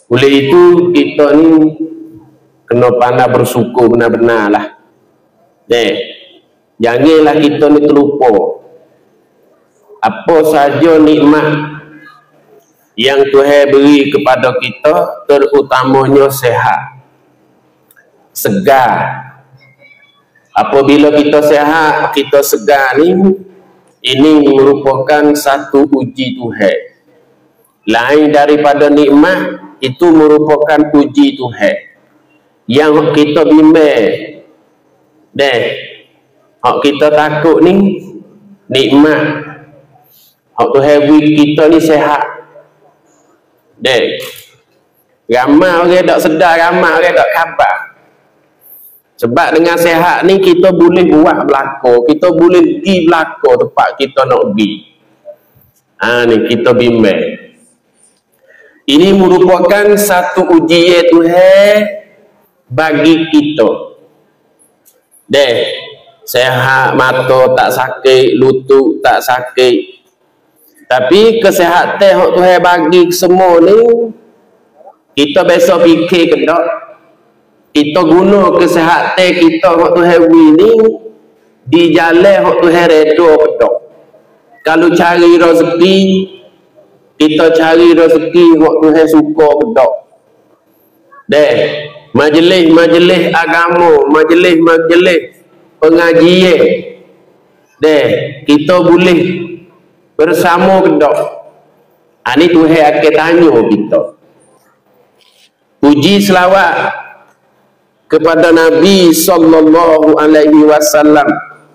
Oleh itu kita ni kena pandai bersyukur benar-benar lah. Janganlah kita ni terlupa apa saja nikmat yang Tuhan beri kepada kita, terutamanya sehat, segar. Apabila kita sehat, kita segar ni, ini merupakan satu uji Tuhan. Lain daripada nikmat, itu merupakan uji Tuhan yang kita bimbang. Hak kita takut ni nikmat, hak Tuhan beri kita ni sehat. Ramai orang tak sedar, ramai orang tak khabar. Sebab dengan sehat ni kita boleh buat belakang, kita boleh pergi belakang tempat kita nak pergi. Ni kita bimbang. Ini merupakan satu ujian Tuhan bagi kita. Sehat, mata tak sakit, lutut tak sakit. Tapi kesihatan yang Tuhan bagi semua ni, kita biasa fikir ke tak? Kita guna kesihatan kita yang Tuhan beri ni di jalan yang Tuhan reda ke tak? Kalau cari rezeki, kita cari rezeki yang Tuhan suka ke tak? Majlis-majlis agama, majlis-majlis pengajian, kita boleh bersama ke tak? Ini Tuhan akan tanya kita. Puji selawat kepada Nabi sallallahu alaihi wasallam.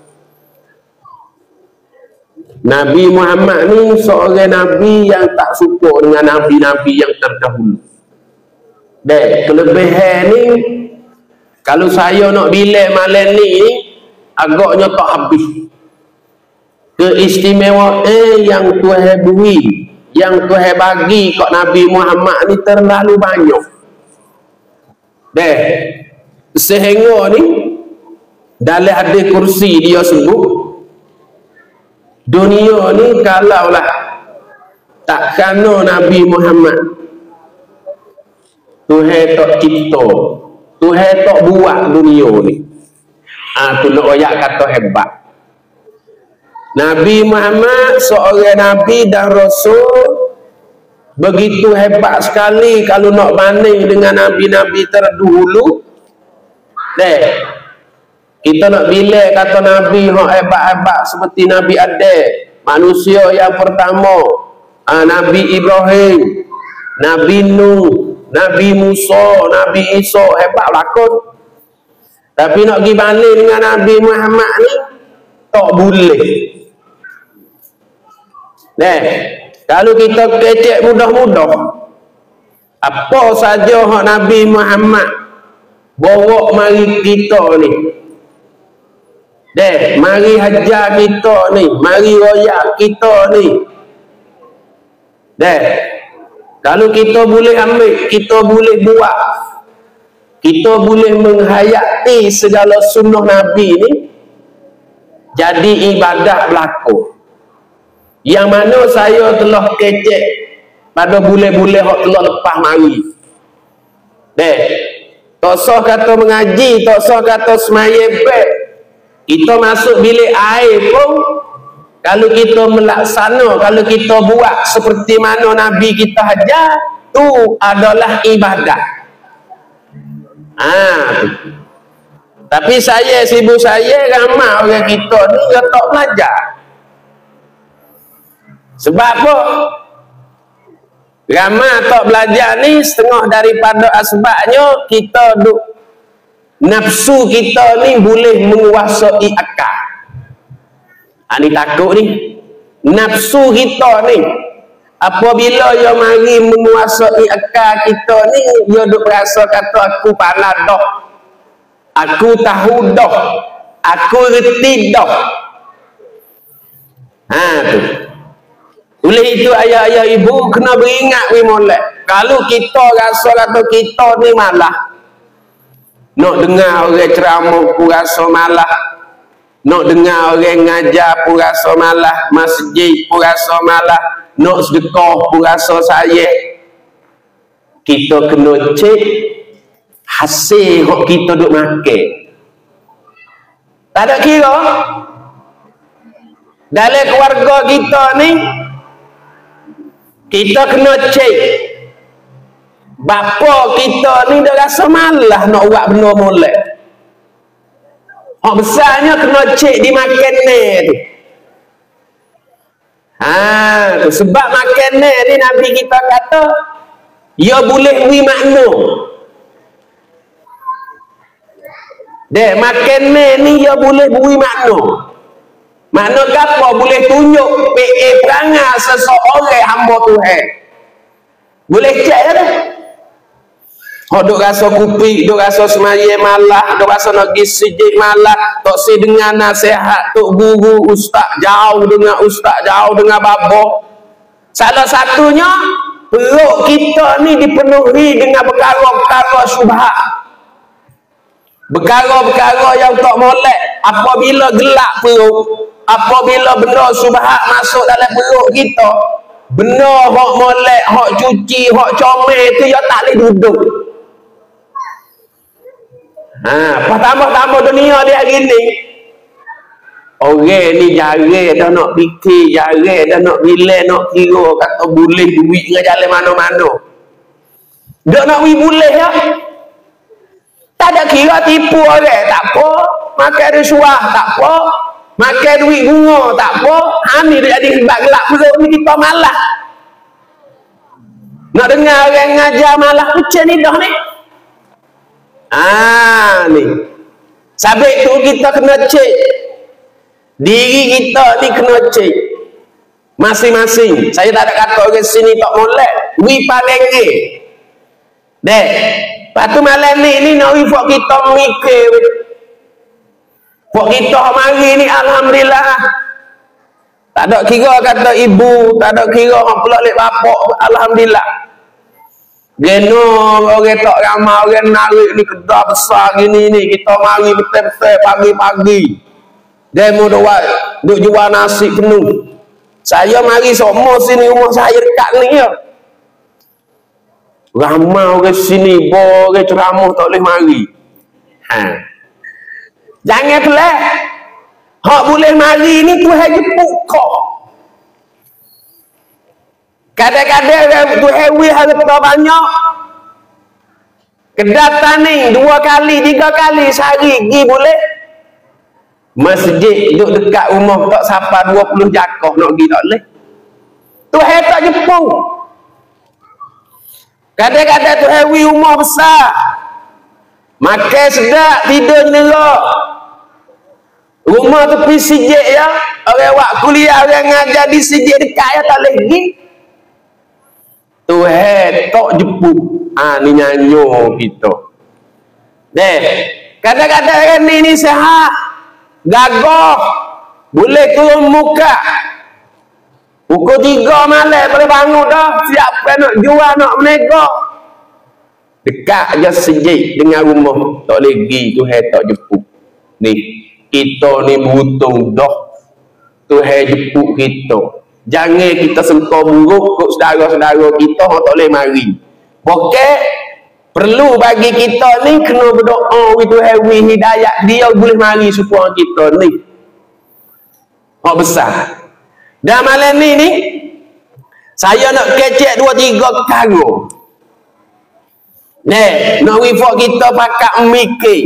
Nabi Muhammad ni seorang Nabi yang tak suka dengan Nabi-Nabi yang terdahulu. Kelebihan ni, kalau saya nak bilang malam ni, agaknya tak habis. Keistimewaan yang Tuhan beri, yang Tuhan bagi kat Nabi Muhammad ni terlalu banyak. Sehingga ni dalam hadis kursi dia sebut, dunia ni kalaulah tak kena Nabi Muhammad, Tuhan tak cipta, Tuhan tak buat dunia ni. Tu nak ayat kata hebat. Nabi Muhammad seorang Nabi dan Rasul begitu hebat sekali kalau nak banding dengan Nabi-Nabi terdahulu. Kita nak bila kata Nabi yang hebat-hebat seperti Nabi Adam, manusia yang pertama, Nabi Ibrahim, Nabi Nuh, Nabi Musa, Nabi Isa, hebat lakon. Tapi nak pergi banding dengan Nabi Muhammad ni tak boleh. Kalau kita kecek mudah-mudah, apa saja hak Nabi Muhammad bawa mari kita ni, mari hajar kita ni, mari royak kita ni, kalau kita boleh ambil, kita boleh buat, kita boleh menghayati segala sunnah Nabi ni jadi ibadah berlaku. Yang mana saya telah kecek pada bulan-bulan yang telah lepas mari. Tak sah kata mengaji, tak sah kata semaya bed. Kita masuk bilik air pun, kalau kita melaksana, kalau kita buat seperti mana Nabi kita ajar, tu adalah ibadah. Tapi saya, sibuk saya, ramai orang kita ni yang tak belajar. Sebab apa? Ramai tak belajar ni setengah daripada asbabnya kita duk nafsu kita ni boleh menguasai akal. Ini takut ni. Nafsu kita ni apabila dia mari menguasai akal kita ni, dia duk rasa kata aku pandai dah, aku tahu dah, aku reti dah. Tu. Oleh itu ayah-ayah ibu kena beringat molek. Kalau kita rasa kata kita ni malah, nak dengar orang ceramah pun rasa malah, nak dengar orang ngajar pun rasa malah, masjid pun rasa malah, nak sedekah pun rasa saya. kita kena cek hasil kok kita duk makan. Tak ada kira dalam keluarga kita ni kita kena cek bapa kita ni dah rasa malas nak buat benda molek. Hak besarnya kena cek di makanan tu. Tu sebab makanan ni Nabi kita kata ia boleh beri makna. Dek makanan ni ia boleh beri makna. Makna apa? Boleh tunjuk perangai seseorang hamba Tuhan. Boleh cek dah. Hak duk rasa kupi, duk rasa semaya malah, duk rasa nak pergi sijik malah, tok si dengan nasihat tok guru, ustaz jauh dengan ustaz, jauh dengan babo. Salah satunya perut kita ni dipenuhi dengan perkara-perkara syubhat. Perkara-perkara yang tak molek. Apabila gelap perut, apabila benda syubhat masuk dalam perut kita, benda hak molek, hak cuci, hak comel tu ya tak boleh duduk. Pertama-tama dunia dia hari ni, orang ni jarang dah nak fikir, jarang dah nak bilang, nak kira kata boleh duit dengan jalan mana-mana. Duk nak beri boleh ya. Tak ada kira tipu orang, tak apa. Makan risuah, tak apa. Makan duit bunga, tak apa. Ni dia jadi sebab gelap perut ni kita malas. Nak dengar orang ngajar malas macam ni dah ni. Ni. Sebab tu kita kena cek. Diri kita ni kena cek. Masing-masing. Saya tak ada kata orang sini tak molek. Wi paling ni. Dek. Lepas tu malam ni nak wi buat kita mikir. Buat kita mari ni alhamdulillah. Tak ada kira kata ibu, tak ada kira orang pula lek bapak, alhamdulillah. Geno orang tak ramai orang narik ni kedai besar gini ni, kita mari betul-betul pagi-pagi. Demo duk jual nasi penuh. Saya mari semua sini rumah saya dekat ni ya. Ramai orang sini, orang ceramah tak boleh mari. Jangan pelik. Hak boleh mari ni Tuhan jemput kau. Kadang-kadang Tuhan wih harta banyak. Kedatangan ni 2 kali, 3 kali sehari pergi boleh. Masjid duduk dekat rumah tak sampai 20 jakoh nak pergi tak boleh. Tuhan tak jemput. Kadang-kadang Tuhan wih rumah besar. Makan sedap, tidur nyerak. Rumah tepi sijik ya. Orang buat kuliah, orang ngajar di sijik dekat ya tak boleh pergi. Tuhan tak jemput. Ni nyanyo kita. Kadang-kadang ni sehat. Gagah. Boleh turun muka. Pukul 3 malam boleh bangun dah. Siapa nak jual, nak menega. Dekat je sejik dengan rumah. Tak boleh pergi. Tuhan tak jemput. Ni. Kita ni beruntung dah. Tuhan jemput kita. Jangan kita sengkau buruk kot saudara-saudara kita orang tak boleh mari. Pokok perlu bagi kita ni kena berdoa wi Tuhan wi hidayah dia boleh mari supaya kita ni. Hak besar. Dan malam ni saya nak kecek 2-3 perkara. Nak wi fok kita pakat mikir.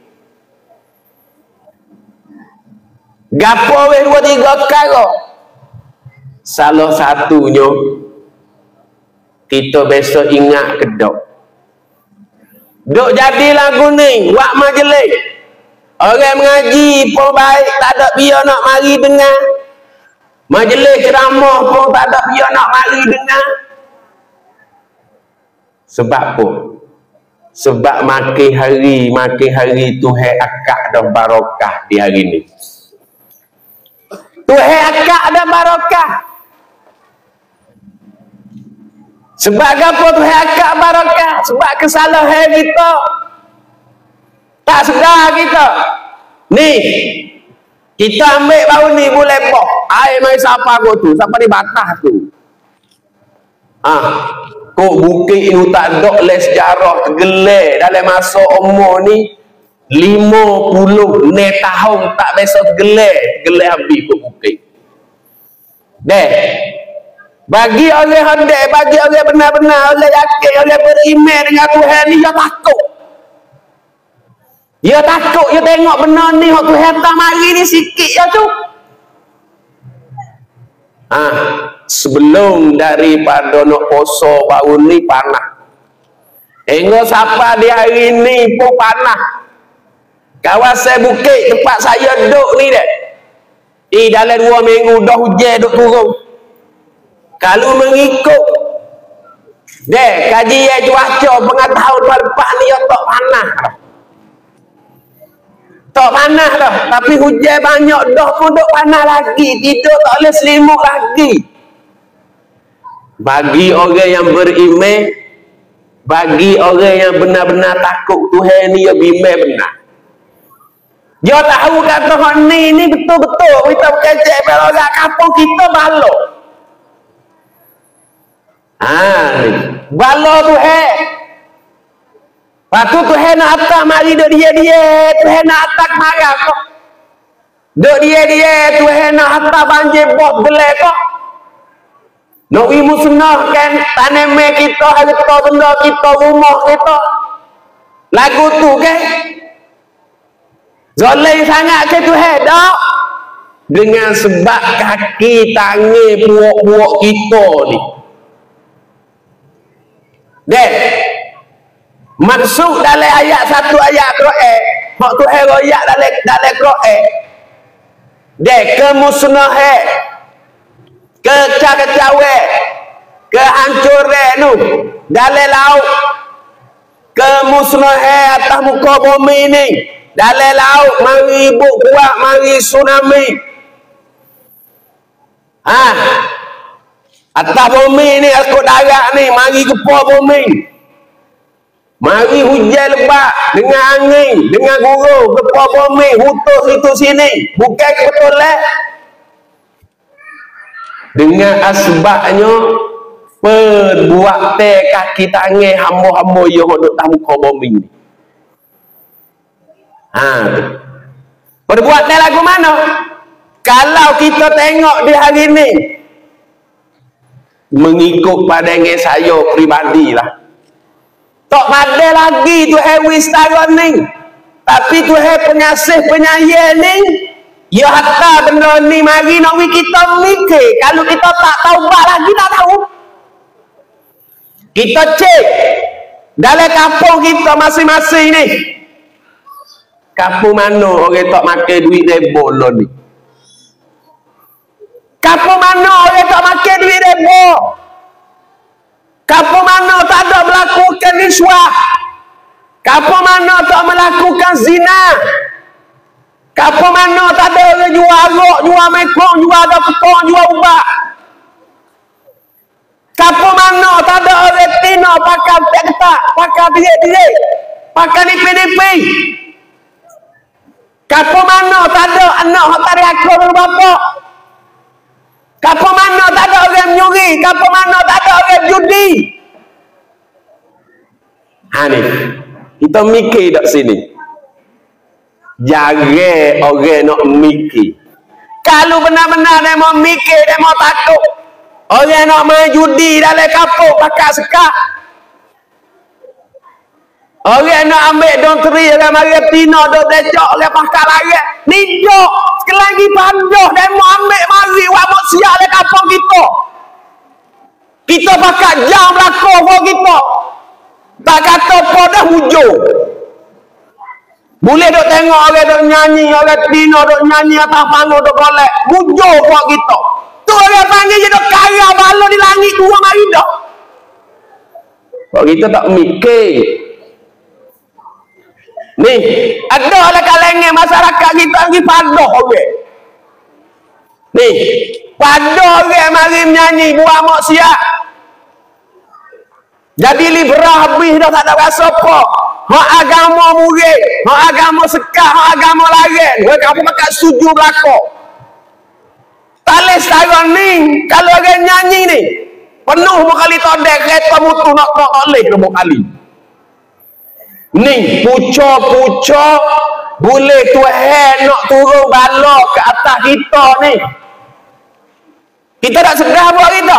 Gapo weh 2-3 perkara. Salah satunya kita besok ingat kedok. Duk jadi lagu ni, buat majlis. Orang mengaji pun baik, tak ada dia nak mari dengar. Majlis ceramah pun tak ada dia nak mari dengar. Sebab apa? Sebab makin hari Tuhan akak dah barakah di hari ni. Tuhan akak dah barakah. Sebab apa Tuhan akak barakah? Sebab kesalahan kita. Tak sedar kita. Ni. Kita ambil bau ni boleh boh. Air mai siapa aku tu? Siapa di batas tu? Kok bukit ni tak ada le sejarah tergelar dalam masa umur ni 50 tahun tak biasa tergelar habis kok bukit. Deh. Bagi orang hendak, bagi orang benar-benar, orang yakin, orang beriman dengan Tuhan ni, dia takut. Dia takut, dia tengok benar ni, Tuhan tak mari ni sikit je tu. Sebelum daripada nak poso baru ni panas. Hingga siapa di hari ni pun panas. Kawasan bukit tempat saya duduk ni dek. Dalam 2 minggu dah hujan duk turun. Kalau mengikut dek kajian cuaca pengetahuan tahun lepas ni ya tak panas dah. Tak panas dah, tapi hujan banyak dah pun duk panas lagi, tidur tak boleh selimut lagi. Bagi orang yang beriman, bagi orang yang benar-benar takut Tuhan ni, dia bimbang benar. Dia tahu kata ni betul-betul kita berkecek berosak kampung kita balok. Balok Tuhan. Lepas tu Tuhan nak atak mari duk dia, Tuhan nak atak marah kok. Duk dia, Tuhan nak atak banjir bos gelap kok. Nak musnahkan tanaman kita, harta benda kita, rumah kita. Lagu tu kan? Zalim sangat ke Tuhan? Tak. Dengan sebab kaki tangan puak-puak kita ni. Dek. Maksud dalam ayat satu ayat Quran, hak Tuhan royak dalam Quran. Dek kemusnahan, kecacauan, kehancuran tu dalam laut, kemusnahan atas muka bumi ni dalam laut, mari ibuk kuat, mari tsunami. Atas bumi ni, akut darat ni, mari gepar bumi. Mari hujan lebat dengan angin, dengan guru, gepar bumi, hutus itu sini. Bukan kebetulan. Dengan asbabnya perbuatan kaki tangan hamba-hamba yang duduk atas muka bumi ni. Perbuatan lagu mana? Kalau kita tengok di hari ni, mengikut pandangan saya pribadilah, tak ada lagi Tuhan Wistagon ni. Tapi Tuhan pengasih penyayang ni, ya hatta benda ni mari nak kita mikir. Kalau kita tak taubat lagi, tak tahu. Kita cek dalam kampung kita masing-masing ni. Kampung mana orang tak makan duit rebo lo ni? Kampung mana orang tak makan duit rebo? Kampung mana tak ada melakukan riswah? Kampung mana tak melakukan zina? Kampung mana tak ada orang jual arak, jual mekong, jual dapur, jual ubat? Kampung mana tak ada orang tina pakai ketak, pakai diet, pakai nipi-nipi? Kampung mana tak ada anak yang tarik akal dengan bapak? Kampung mana tak ada orang menyuri? Kampung mana tak ada orang judi? Ni, kita mikir tak sini. Jaga orang nak mikir. Kalau benar-benar dia mau mikir, dia mau takut. Orang nak main judi dalam kampung pakai sekat. Orang nak ambil donteri, orang mari tina, dok becok, orang pakai lari. Ni jok, sekali lagi pandah, dia mau ambil mari, wak mau siap dalam kampung kita. Kita pakai jam belakang for kita. Tak kata apa dah hujung. Boleh dok tengok orang dok nyanyi, orang tina dok nyanyi atas panggung dok golek. Hujung for kita. Tu orang panggil je dok kaya balon di langit dua mari dah. Kalau kita tak mikir. Ni, ada oleh kalangan masyarakat kita lagi padah orang. Ni, padah orang mari menyanyi buat maksiat. Jadi liberal habis dah tak ada rasa apa. Hak agama murid, hak agama sekat, hak agama lain. Mereka pakai suju belakang. Tali sekarang ni, kalau orang nyanyi ni, penuh kali todek kereta mutu nak oleh nombor kali. Ni pucuk-pucuk boleh Tuhan nak turun bala ke atas kita ni. Kita tak sedar buat kita.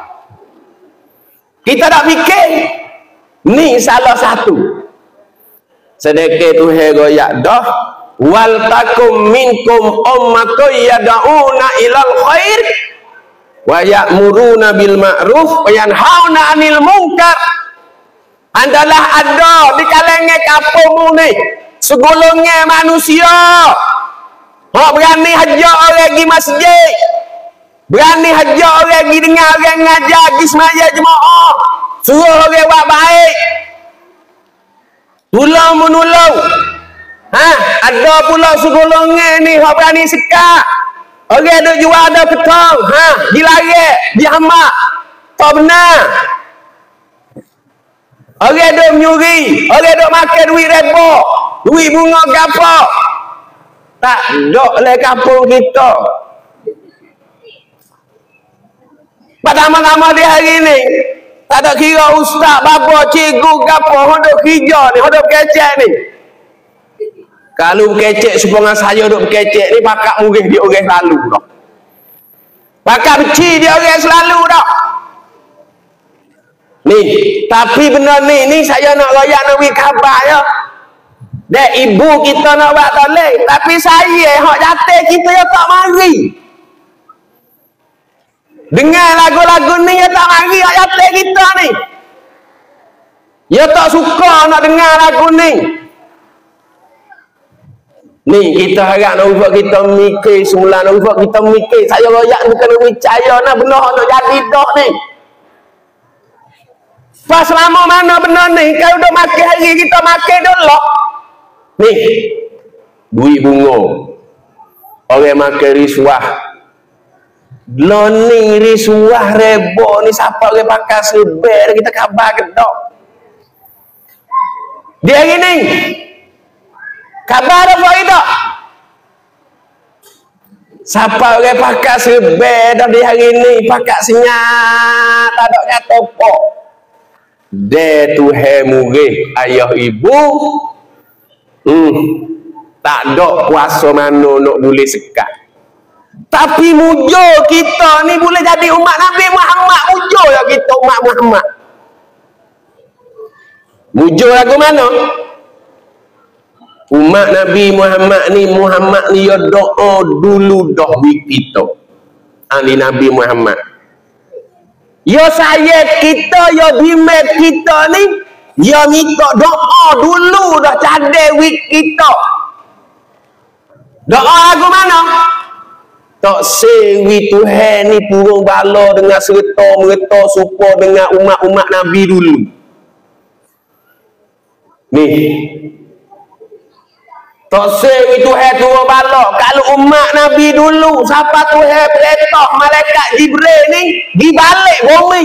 Kita tak fikir. Ni salah satu. Sedekah Tuhan goyak dah. Wal takum minkum ummatun yad'una ilal khair wa ya'muruna bil ma'ruf wa yanhauna 'anil munkar. Andalah ada di kalangan kampungmu ni segolongan manusia hak berani hajar orang pergi masjid, berani hajar orang pergi dengar orang ngajar, pergi semaya jemaah, suruh orang buat baik, tolong menolong. Ada pula segolongan ni hak berani sekat. Orang duk jual ada ketong, dilarang, dihamak. Tak benar. Orang duk menyuri, orang duk makan duit reba, duit bunga gapo. Tak duk le kampung kita. Pertama-tama di hari ni, tak ada kira ustaz, bapa, cikgu gapo, hok duk kerja ni, hok duk kecek ni. Kalau kecek supaya saya duk kecek ni pakak mungkin dia orang selalu dah. Pakak beci dia orang selalu dah. Ni, tapi benda ni saya nak royak nak bagi khabar ya. Dek ibu kita nak buat toleh, tapi saya hak jatuh kita ya tak mari. Dengar lagu-lagu ni ya tak mari hak jatuh kita ni. Ya tak suka nak dengar lagu ni. Ni kita harap nak buat kita mikir semula, nak buat kita mikir. Saya royak bukan nak percaya nak benda nak jadi dah ni. Pas lama mana benda ni, kalau dah makan hari kita makan dulu. Ni, duit bunga. Orang makan risuah. Learning risuah rebo ni siapa orang pakai seber kita khabar kedok. Dia hari ni. Khabar apa itu? Siapa orang pakai seber dah di hari ni, pakai senyap, tak ada kata apa. Dia Tuhan murih ayah ibu. Tak ada kuasa mana nak boleh sekat. Tapi mujur kita ni boleh jadi umat Nabi Muhammad. Mujur lah kita umat Muhammad. Mujur lagu mana? Umat Nabi Muhammad ni ya doa dulu dah kita. Ani Nabi Muhammad. Ya saya kita, ya dimet kita ni, ya minta doa dulu dah cadai wik kita. Doa lagu mana? Tak sewi Tuhan ni purung bala dengan serta merta supaya dengan umat-umat Nabi dulu. Ni. Tak sewi Tuhan turun bala. Kalau umat Nabi dulu, siapa Tuhan perintah malaikat Jibril ni, di balik bumi.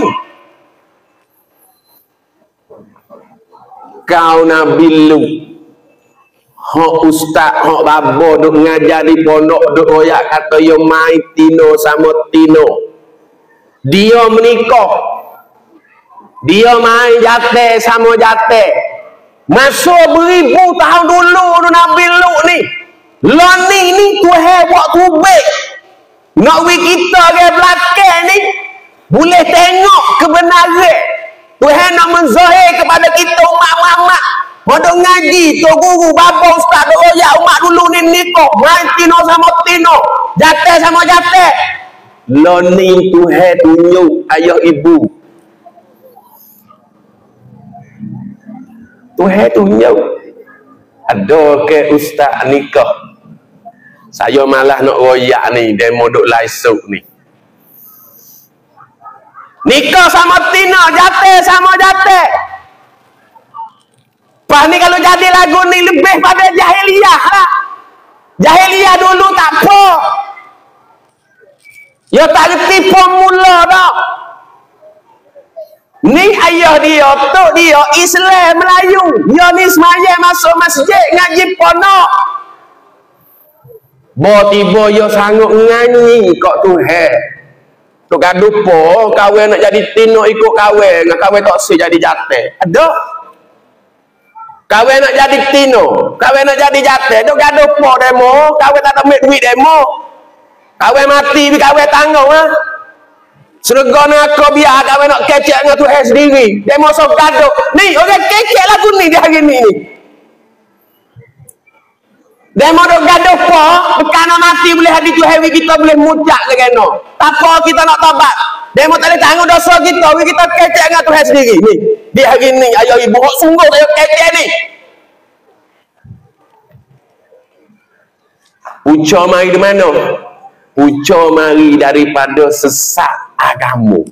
Kau Nabi lu. Hak ustaz, hak babo duk ngajar di pondok, duk royak kata yo mai tino sama tino. Dia menikah. Dia main jate sama jate. Masuk beribu tahun dulu Nabi Lut ni. Learning ni Tuhan buat tubik. Nak we kita ke belakang ni boleh tengok kebenaran. Tuhan nak menzahir kepada kita umat Muhammad. Pada ngaji, tu guru, bapa, ustaz, royak umat dulu ni nikah. Main tino sama tino. Jate sama jate. Learning Tuhan tunjuk ayah ibu. Tuhan tunjuk. Ada ke ustaz nikah. Saya malah nak royak ni. Demo duk laisuk ni. Nikah sama tino. Jate sama jate. Pas ni kalau jadi lagu ni lebih pada jahiliyah lah. Jahiliyah dulu tak apa. Ya tak reti formula dah. Ni ayah dia, tok dia, Islam Melayu. Ya ni semaya masuk masjid ngaji ponok. Tiba-tiba ya sanggup nyanyi kok Tuhan. Tok gaduh po, kahwin nak jadi tino ikut kahwin, nak kahwin tak si jadi jatah. Ada. Kahwin nak jadi tino, kahwin nak jadi jatah, tok gaduh po demo, kahwin tak ada duit demo. Kahwin mati, kahwin tanggung ah. Serga nak aku biar kahwin nak kecek dengan Tuhan sendiri. Demo sok gaduh. Ni orang kecek lagu ni di hari ni. Demo dok gaduh po, bekana mati boleh hadi Tuhan kita boleh mucak ke kena. Tak apa kita nak tobat. Demo tak boleh tanggung dosa kita kecek dengan Tuhan sendiri ni. Di hari ni ayah ibu hok sungguh ayo kecek ni. Uca mari di mana? Uca mari daripada sesat agama.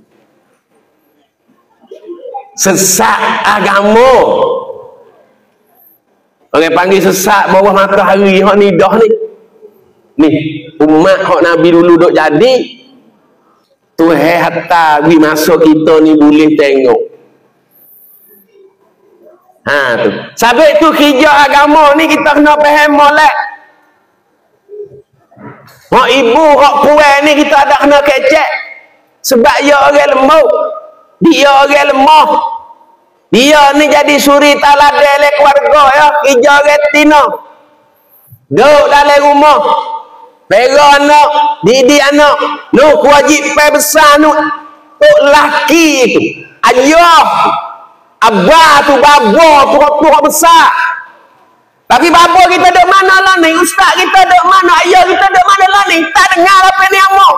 Sesat agama. Orang panggil sesat bawah matahari hok ni dah ni. Ni umat hok Nabi dulu duk jadi. Tuhan hatta bagi masa kita ni boleh tengok. Ha tu. Sabit tu kerja agama ni kita kena faham molek. Hok ibu hok puan ni kita ada kena kecek. Sebab dia orang lembut. Dia orang lemah. Dia ni jadi suri taladai le keluarga ya, kerja retina. Duduk dalam rumah. Pera anak, didik anak. Nu kewajipan besar nu tok laki tu. Ayah, abah tu, babo tu hak besar. Tapi babo kita duk mana lah ni? Ustaz kita duk mana? Ayah kita duk mana lah ni? Tak dengar apa ni amok.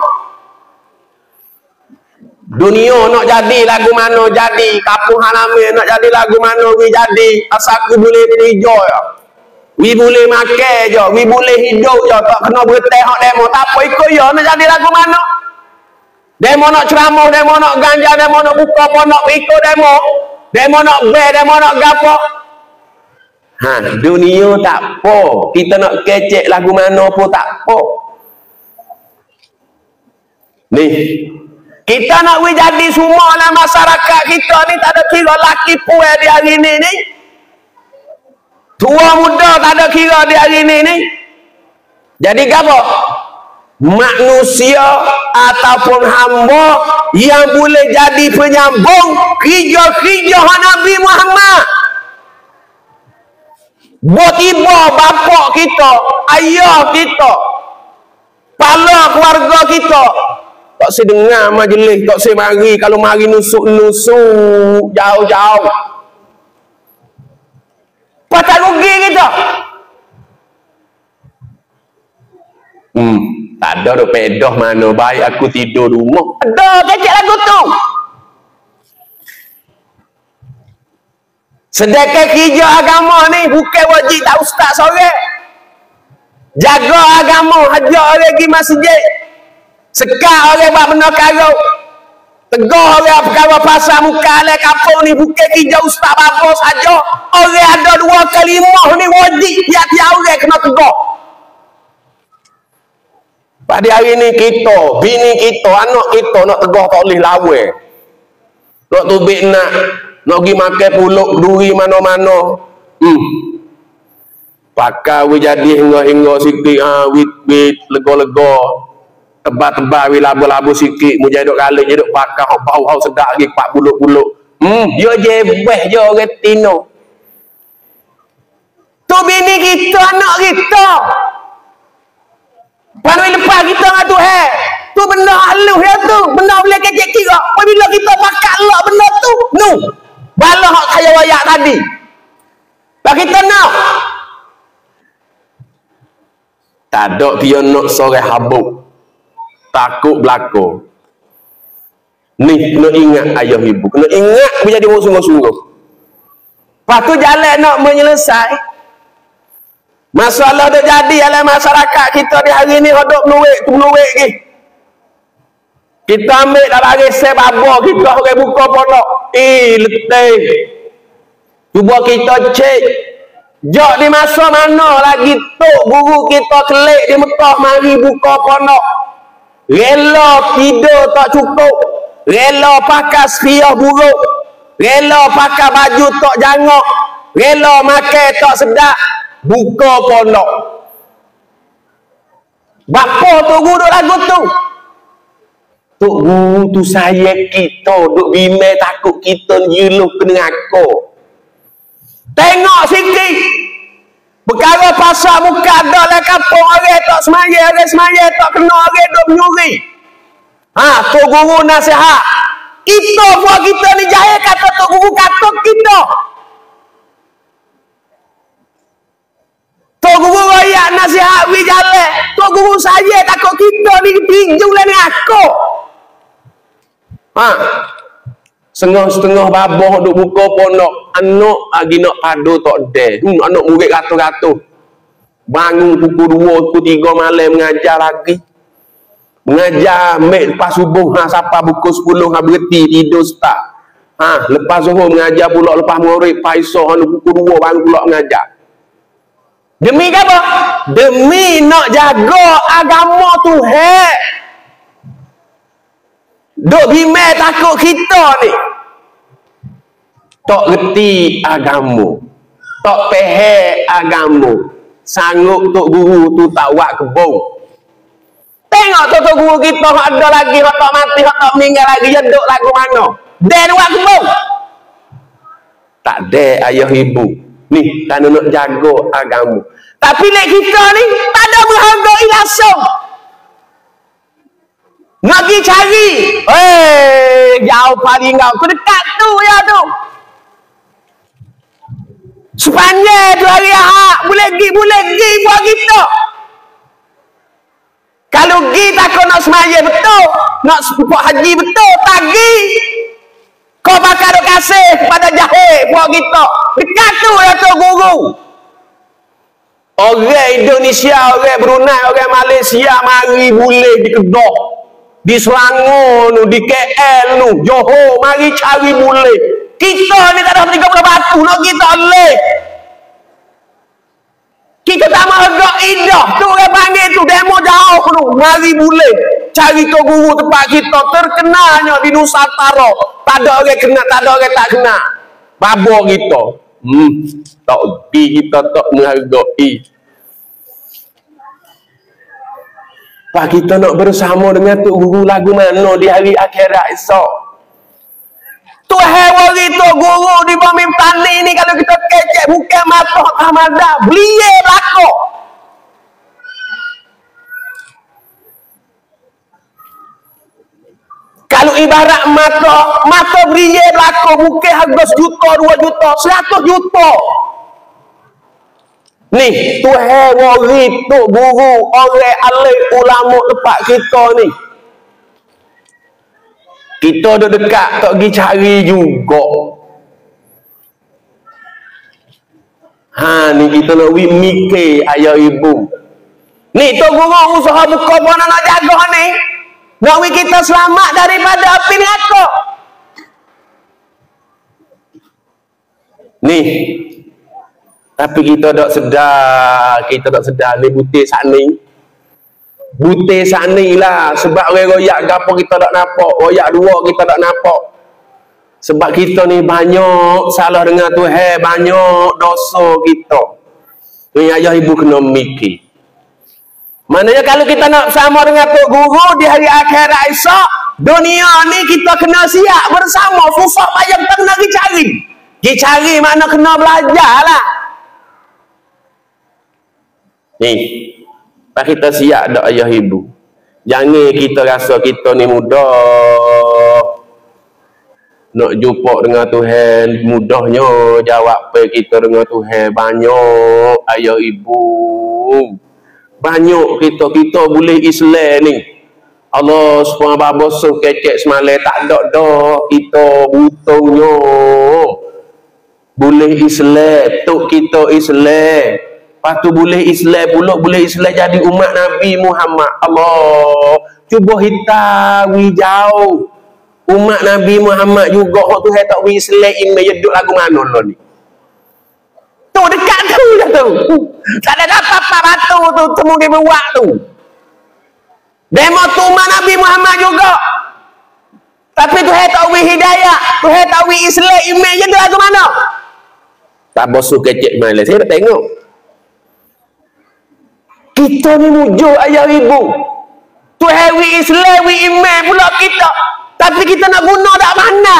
Dunia nak jadi lagu mana jadi, kampung halaman nak jadi lagu mana we jadi, asal aku boleh kerja ya. We boleh makan je, we boleh hidup je, tak kena berteh hak demo, tak apa ikut ya nak jadi lagu mana. Demo nak ceramah, demo nak ganja, demo nak buka pondok ikut demo. Demo nak demo nak gapo. Ha, dunia tak apa. Kita nak kecek lagu mana pun tak apa. Ni kita nak jadi semua dalam masyarakat kita ni tak ada kira laki puan di hari ni ni. Tua muda tak ada kira di hari ni ni. Jadi apa? Manusia ataupun hamba yang boleh jadi penyambung kerja-kerja Nabi Muhammad. Tiba bapak kita, ayah kita, kepala keluarga kita tak saya dengar majlis, tak saya mari, kalau mari nusuk-nusuk jauh-jauh. Patah rugi kita. Tak ada dah pedah mana, baik aku tidur rumah. Ada kecek lagu tu. Sedangkan kerja agama ni bukan wajib tak ustaz seorang. Jaga agama, hajar orang pergi masjid. Sekar orang buat benda karau. Tegur orang perkara pasal muka alai kampung ni bukan kerja ustaz bapa saja. Orang ada 2 kalimah ni wajib tiap-tiap orang kena tegur. Pada hari ni kita, bini kita, anak kita nak tegur tak boleh lawan. Nak tubik nak pergi makan puluk duri mana-mana. Pakai we jadi hingga sikit we lega-lega. Tebal-tebal we labu-labu sikit mu jadi duk kali je duk pakai bau sedap lagi 40 dia jebeh je orang tino. Tu bini kita, anak kita. Pandai lepas kita dengan Tuhan. Tu benda halus dia tu, benda boleh kecek kira. Apabila kita pakai Allah benda tu, bala hak kaya wayak tadi. Pak kita nak. Tak ada dia nak sore habuk. Takut belakang. Ni kena ingat ayah ibu, kena ingat menjadi orang sungguh-sungguh. Lepas tu jalan nak menyelesai masalah dah jadi dalam masyarakat kita di hari ni. Hidup menuik lagi. Kita ambil dalam resep babo kita orang buka pondok. Letih. Cuba kita cek jok di masa mana lagi tok guru kita kelik di Mekah mari buka pondok. Rela tidur tak cukup, rela pakai sepiah buruk, rela pakai baju tak jangok, rela makan tak sedap, buka pondok. Bapa tu guru lagu tu. Tok guru tu saya kita, duk bimbing takut kita jeluh kena aku. Tengok sikit. Perkara pasal muka dak lah kampung orang tak semaya tak kena orang duk menyuri. Tok guru nasihat. Kita buat kita ni jahil kata tok guru kata kita. Tok guru royak nasihat wi jalan. Tok guru saya takut kita ni tinju lah ni aku. Setengah babah duk buka pondok. Anak lagi nak padu tak ada. Anak murid ratus-ratus. Bangun pukul 2, pukul 3 malam mengajar lagi. Mengajar ambil lepas subuh. Siapa pukul 10 berhenti tidur start. Lepas zuhur mengajar pula, lepas maghrib paisah pukul 2 baru pula mengajar. Demi apa? Demi nak jaga agama Tuhan. Duk bimbing takut kita ni. Tak reti agama. Tak faham agama. Sanggup tok guru tu tak buat kebun. Tengok tok guru kita ada lagi, hak tak mati, hak tak meninggal lagi, dia duk lagu mana? Dia buat kebun. Tak ada ayah ibu. Ni kerana nak jaga agama. Tapi lek kita ni tak ada menghargai langsung. Nak pergi cari. Jauh paling kau. Tu dekat tu ya tu. Sepanjang tu hari Ahad. Boleh pergi buat kita. Kalau pergi takut nak semaya betul. Nak buat haji betul. Tak pergi. Kau bakal duk kasih pada jahil buat kita. Dekat tu ya tu guru. Orang Indonesia, orang Brunei, orang Malaysia mari boleh di Kedah, di Selangor, di KL, Johor, mari cari boleh. Kita ni tak ada 30 batu, nak kita boleh. Kita tak mahu agak indah. Tu orang panggil tu, demo jauh tu. Mari boleh. Cari tu guru tempat kita. Terkenalnya di Nusantara. Tak ada orang kena, tak ada orang tak kena. Babak kita. Tak pergi kita tak menghargai. Pak kita nak bersama dengan Tok Guru lagu mana di hari akhirat esok. Tuhan wari Tok Guru di bumi tani ni kalau kita kecek bukan mata Ahmada, belie belakang. Kalau ibarat mata belie belakang bukan harga 1 juta, 2 juta, 100 juta. Ni Tuhan wari Tok Guru orang alim ulama tempat kita ni. Kita duduk dekat tak pergi cari juga. Ni kita nak mikir ayah ibu. Ni Tok Guru usaha buka mana nak jaga ni. Nak kita selamat daripada api neraka. Ni tapi kita tak sedar ni butir sani. Butir sani lah. Sebab orang royak apa kita tak nampak. Royak dua kita tak nampak. Sebab kita ni banyak salah dengan Tuhan. Banyak dosa kita. Ni ayah ibu kena mikir. Maknanya kalau kita nak sama dengan Tok Guru di hari akhirat esok. Dunia ni kita kena siap bersama. Susah payah kita kena pergi cari. Pergi cari makna kena belajar lah. Ni, pak kita siap dak ayah ibu. Jangan kita rasa kita ni mudah. Nak jumpa dengan Tuhan, mudahnya jawab pe kita dengan Tuhan. Banyak ayah ibu. Banyak kita boleh Islam ni. Allah subhanahu wa ta'ala kecek semalam tak ada dah kita butuhnya. Boleh Islam, tok kita Islam. Lepas tu boleh Islam pula, boleh Islam jadi umat Nabi Muhammad. Allah, cuba hitam jauh. Umat Nabi Muhammad juga, tu hai tak wi Islam ini duduk lagu mana lo ni. Tu dekat tu dah tu. Tak ada apa-apa batu tu, temu dia buat tu. Demo tu umat Nabi Muhammad juga. Tapi tu hai tak wi hidayah, tu hai tak wi Islam ini duduk lagu mana. Tak bosuh kecek malah, saya nak tengok. Kita ni mujur ayah ibu. Tuhan wi Islam, wi iman pula kita. Tapi kita nak guna tak mana?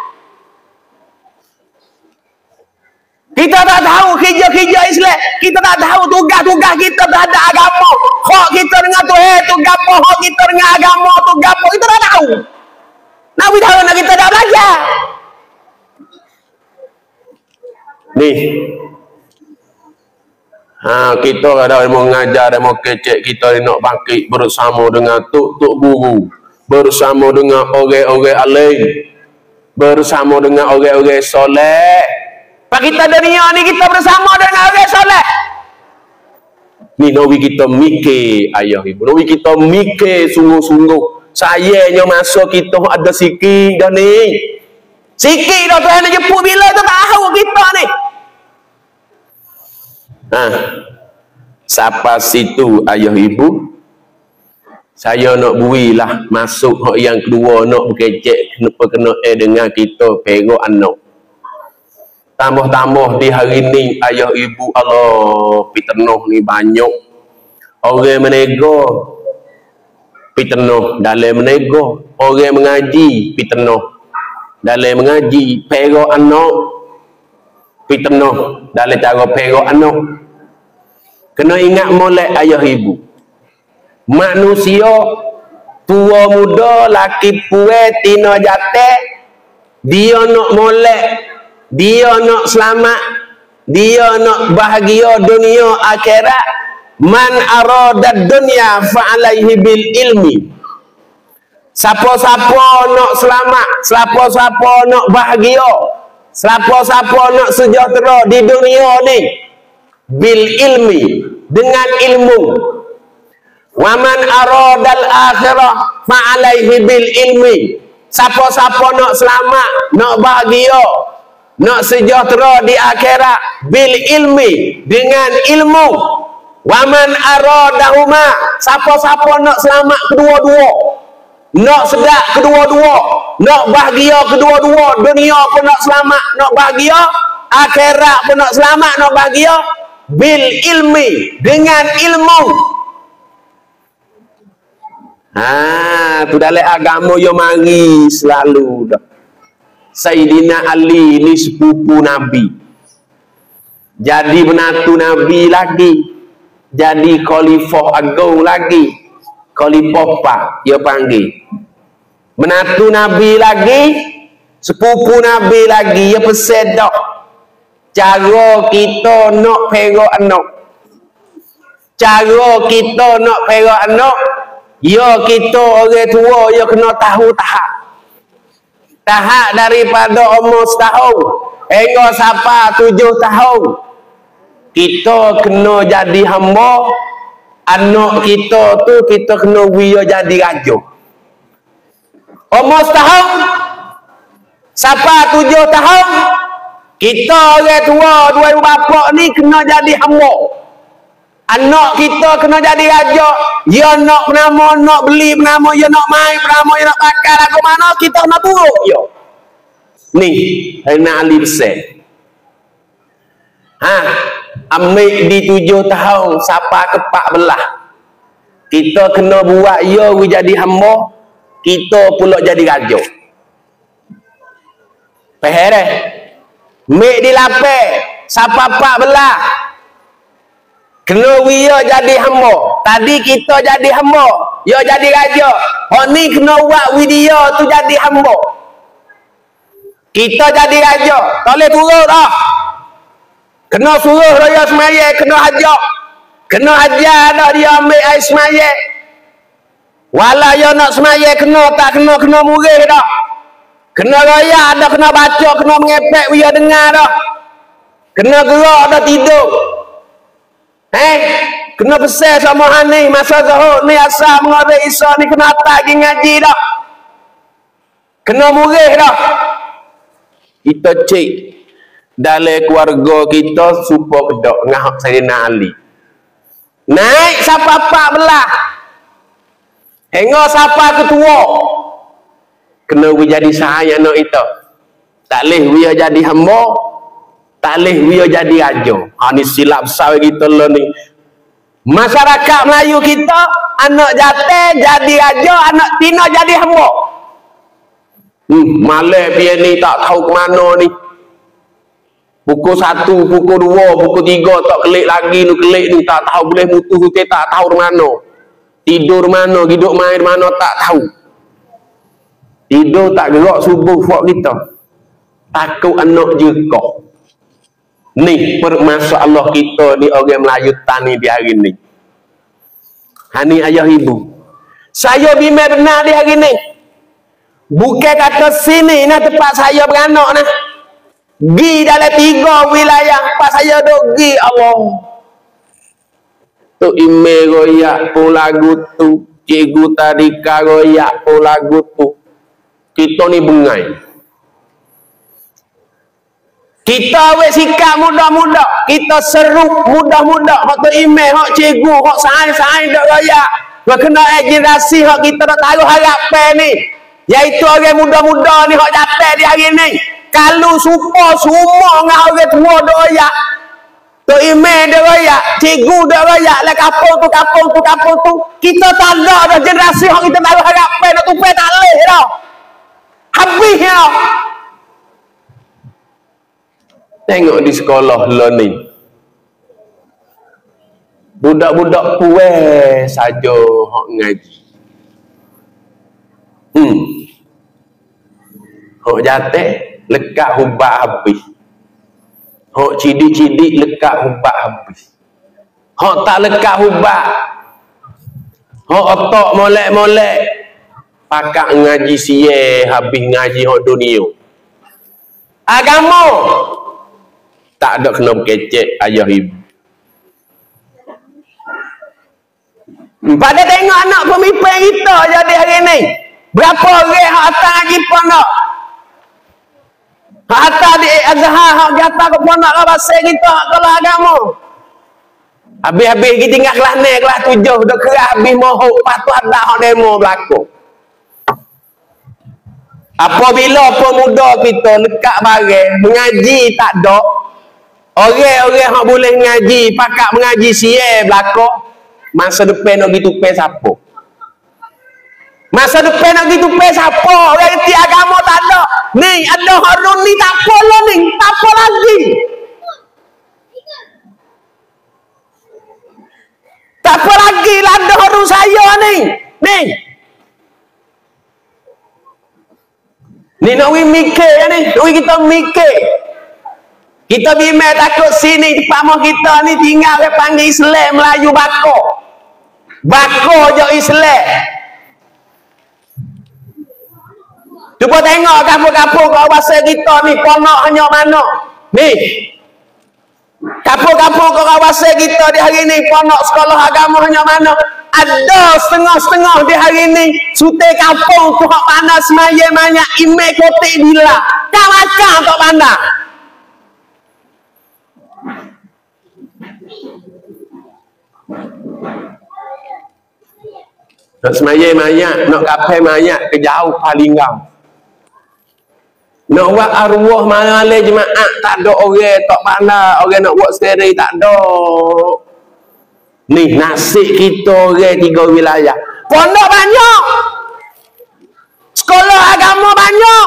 Kita tak tahu kerja-kerja Islam. Kita tak tahu tugas-tugas kita terhadap agama. Hak kita dengan Tuhan tu gapo, hak kita dengan agama tu gapo. Kita tak tahu. Nak tahu nak kita dah belajar. Ni. Kita ada mau mengajar, mau kecek, kita nak bangkit bersama dengan tok guru, bersama dengan orang-orang alim, bersama dengan orang-orang soleh. Pak kita dunia ni kita bersama dengan orang soleh. Ni nawi kita mikir ayah ibu, nawi kita mikir sungguh-sungguh. Sayangnya masa kita ada sikit dah ni. Sikit dah Tuhan nak jemput bila tu tak tahu kita ni. Siapa situ ayah ibu? Saya nak builah masuk hak yang kedua nak berkecek kena dengan kita perok anak. Tambah-tambah di hari ni ayah ibu Allah pitenuh ni banyak orang menego pitenuh dalam menego, orang mengaji pitenuh dalam mengaji, perok anak pitenuh dalam cara perok anak. Kena ingat molek ayah ibu, manusia tua muda laki puai tina jate, dia nak molek, dia nak selamat, dia nak bahagia dunia akhirat. Man aradad dunya fa alaihi bil ilmi. Siapa-siapa nak selamat, siapa-siapa nak bahagia, siapa-siapa nak sejahtera di dunia ni, bil ilmi, dengan ilmu. Wa man aradal akhirah fa alaihi bil ilmi. Siapa-siapa nak selamat, nak bahagia, nak sejahtera di akhirat, bil ilmi, dengan ilmu. Wa man aradahuma, siapa-siapa nak selamat kedua-dua, nak sedap kedua-dua, nak bahagia kedua-dua, dunia pun nak selamat, nak bahagia, akhirat pun nak selamat, nak bahagia, bil ilmi, dengan ilmu. Tu dalam agama yo mari selalu dah. Sayyidina Ali ni sepupu Nabi, jadi menantu Nabi lagi, jadi khalifah agung lagi, khalifah pak dia panggil, menantu Nabi lagi, sepupu Nabi lagi. Ya pesan dak cara kita nak perok anak, cara kita nak perok anak, ya kita orang tua ya kena tahu tahap daripada umur setahun hingga sampai 7 tahun. Kita kena jadi hamba. Anak kita tu kita kena biar jadi raja. Umur setahun sampai 7 tahun, kita orang tua, dua ibu bapa ni kena jadi hamba. Anak kita kena jadi raja. Ya nak penama, nak beli penama, ya nak main penama, ya nak pakai lagu mana, kita kena turut ya. Ni Sayyidina Ali pesan. Ambil di 7 tahun sampai ke 14, kita kena buat ya jadi hamba, kita pula jadi raja. Faham dah? Ambil di 8 sampai 14, kena dia jadi hamba. Tadi kita jadi hamba, dia jadi raja. Oh ni kena buat dia tu jadi hamba, kita jadi raja. Tak boleh turut dah. Kena suruh raya semaya, kena ajak, kena ajar dah dia ambil air semaya. Walau dia nak semaya kena, tak kena, kena murih dah. Kena raya dah, kena baca, kena mengepek dia dengar dah. Kena gerak dah tidur. Kena pesan sama hani masa Zuhur ni asal mengarai Isa ni kena atas lagi ngaji dah. Kena murih dah. Kita cek dalam keluarga kita supaya kedok ngahak Sayyidina Ali. Naik sampai 14 hingga sampai ketua, kena jadi sahaya nak itu. Tak boleh dia jadi hamba, tak boleh dia jadi raja. Ni silap besar kita lah ni. Masyarakat Melayu kita, anak jatah jadi raja, anak tina jadi hamba. Malam dia ni tak tahu ke mana ni. Pukul 1, pukul 2, pukul 3 tak kelik lagi ni, kelik ni tak tahu boleh mutu hutan, tak tahu di mana. Tidur mana, hidup main mana tak tahu. Tidur tak gerak subuh buat kita. Takut anak jekok. Ni permasalah kita ni orang Melayu tani di hari ni. Hani ayah ibu. Saya bimbing benar di hari ni. Bukan kata sini nah tempat saya beranak nah. Gi dalam 3 wilayah tempat saya duk gi Allah. Tu email royak pun lagu tu. Cikgu tadika royak pun lagu tu. Kita ni bengai. Kita awak sikap muda-muda, kita seru muda-muda, hak tu email, hak cikgu, hak sains dak raya. Berkena generasi hak kita dak taruh harapan ni. Iaitu orang muda-muda ni hak dapat di hari ni. Kalau supa semua dengan orang tua dak raya. Tu email dak raya, cikgu dak raya, lah kampung tu. Kita tak ada dah generasi hak kita taruh harapan dak tupai tak leh dah. Habis dah. Tengok di sekolah learning. Budak-budak puas saja hak ngaji. Hak jatah lekat hubak habis. Hak cidik-cidik lekat hubak habis. Hak tak lekat hubak. Hak otak molek-molek. Pakak ngaji siye habis ngaji hak dunia. Agama tak ada kena berkecek ayah ibu. Pada tengok anak pemimpin kita jadi hari ni. Berapa orang yang atas lagi pondok. Hak atas di Azhar, hak jatah ke pondok ke bahasa kita, hak kalau agama. Habis-habis kita tinggal kelas 6, kelas 7, dah keras habis mohok, patut ada hak demo berlaku. Apabila pemuda kita lekat barang, mengaji tak ada, orang-orang yang boleh ngaji, pakak mengaji siye belakang, masa depan nak pergi tupai siapa? Masa depan nak pergi tupai siapa? Orang kerti agama tak ada. Ni, ada Harun ni tak apa lah ni. Tak apa lagi. Tak apa lagi lah ada Harun saya ni. Ni. Ni nak mikir ni. Nak kita mikir. Kita bimbing takut sini pamah kita ni tinggal ke panggil Islam Melayu bako. Bako je Islam. Cuba tengok kampung-kampung kat bahasa kita ni ponok hanya mana. Ni. Kampung-kampung kat bahasa kita di hari ni ponok sekolah agama hanya mana. Ada setengah-setengah di hari ni sute kampung tu hak pandai semaya banyak email kotik bila. Kau macam tak pandai. Nak semaya mayat, nak kapai mayat ke jauh Palinggang. Nak buat arwah malam jemaah tak ada orang tak pandai, orang nak buat sendiri tak ada. Ni nasib kita orang 3 wilayah. Pondok banyak. Sekolah agama banyak.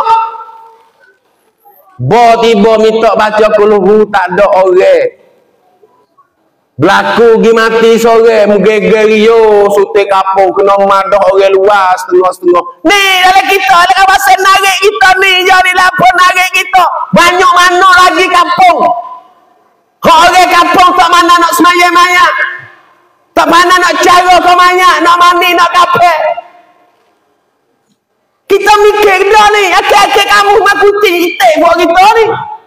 Tiba minta baca kulhu tak ada orang. Berlaku pergi mati sore, menggeger yo, sute kapung, kena madah orang luar, setengah-setengah. Ni, dalam kita, dalam kawasan narik kita ni, jadi lapor narik kita. Banyak mana lagi kampung. Hak orang kampung tak mana nak semaya mayat. Tak mana nak cara ke mayat, nak mandi, nak kapek. Kita mikir dah ni, akhir-akhir kamu makuti kita buat kita ni.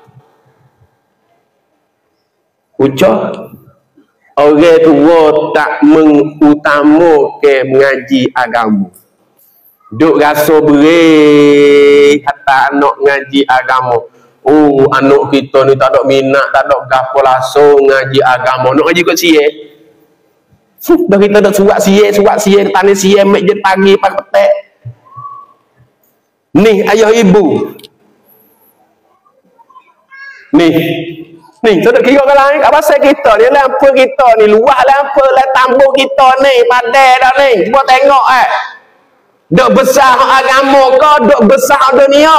Ucap. Orang tua tak mengutamakan mengaji agama. Duk rasa beri kata anak ngaji agama. Oh, anak kita ni tak ada minat, tak ada gapo langsung ngaji agama. Nak ngaji kat siye. Dah kita dah surat siye, tani siye mek je pagi pagi petek. Ni ayah ibu. Ni Ni, so nak kira ke lain, apa pasal kita ni, lampu kita ni, luah lampu, lah tambung kita ni, padai dah ni, cuba tengok dok besar agama ke, dok besar dunia.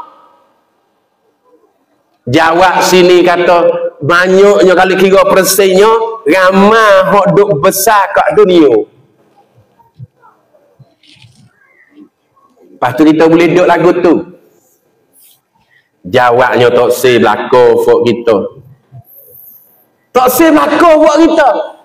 Jawab sini kata, banyaknya kali kira persennya, ramai hok dok besar kat dunia. Lepas tu kita boleh duk lagu tu. Jawabnya tak si berlaku buat kita. Tak si berlaku buat kita.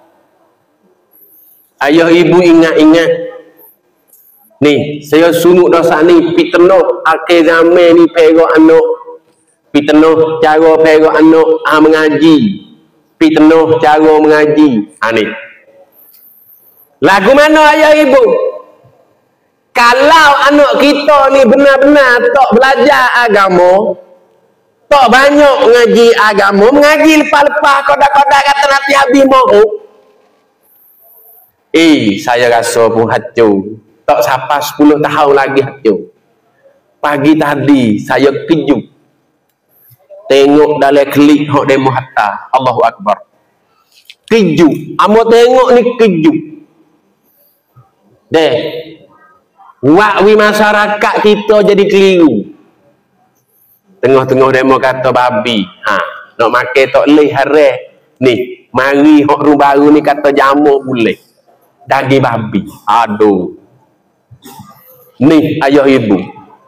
Ayah ibu ingat-ingat. Ni, saya sunuk dosa ni, pitenoh akhir zaman ni perok anak. Pitenoh cara perok anak mengaji. Pitenoh cara mengaji. Ni. Lagu mana ayah ibu? Kalau anak kita ni benar-benar tak belajar agama, tak banyak mengaji agama, mengaji lepas-lepas kodak-kodak kata nanti habis mahu. Saya rasa pun hancur. Tak sampai 10 tahun lagi hancur. Pagi tadi saya kejut. Tengok dalam klik hok demo hatta. Allahu Akbar. Kejut. Amo tengok ni kejut. Deh. Wakwi masyarakat kita jadi keliru. Tengah-tengah demo kata babi. Nak makan tak boleh haram. Ni, mari hok ru baru ni kata jamu boleh. Daging babi. Aduh. Ni ayah ibu.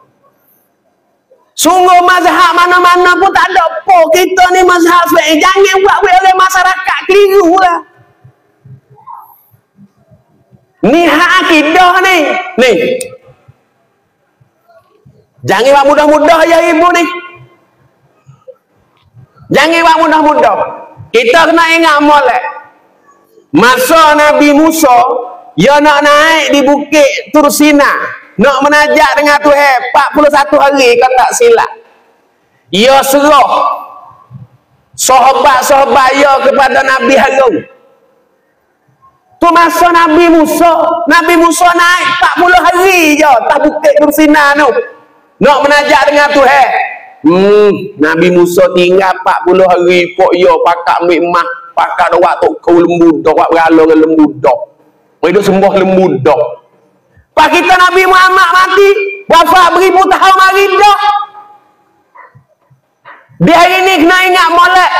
Sungguh mazhab mana-mana pun tak ada apa. Kita ni mazhab sebaik. Jangan buat oleh masyarakat keliru lah. Ni hak akidah ni. Ni. Jangan buat mudah-mudah ya ibu ni. Jangan buat mudah-mudah. Kita kena ingat molek. Masa Nabi Musa, dia nak naik di bukit Tursina, nak menajak dengan Tuhan 41 hari kalau tak silap. Ia serah sahabat-sahabat ia kepada Nabi Harun. Tu masa Nabi Musa naik 40 hari je atas bukit Tursina tu. Nak menajak dengan Tuhan. Nabi Musa tinggal 40 hari pok ia pakak ambil emas, pakak dawak tokau lembu, dawak berala dengan lembu dah. Mereka sembah lembu dah. Pak kita Nabi Muhammad mati, wafat beribu tahun hari dah. Di hari ni kena ingat molek.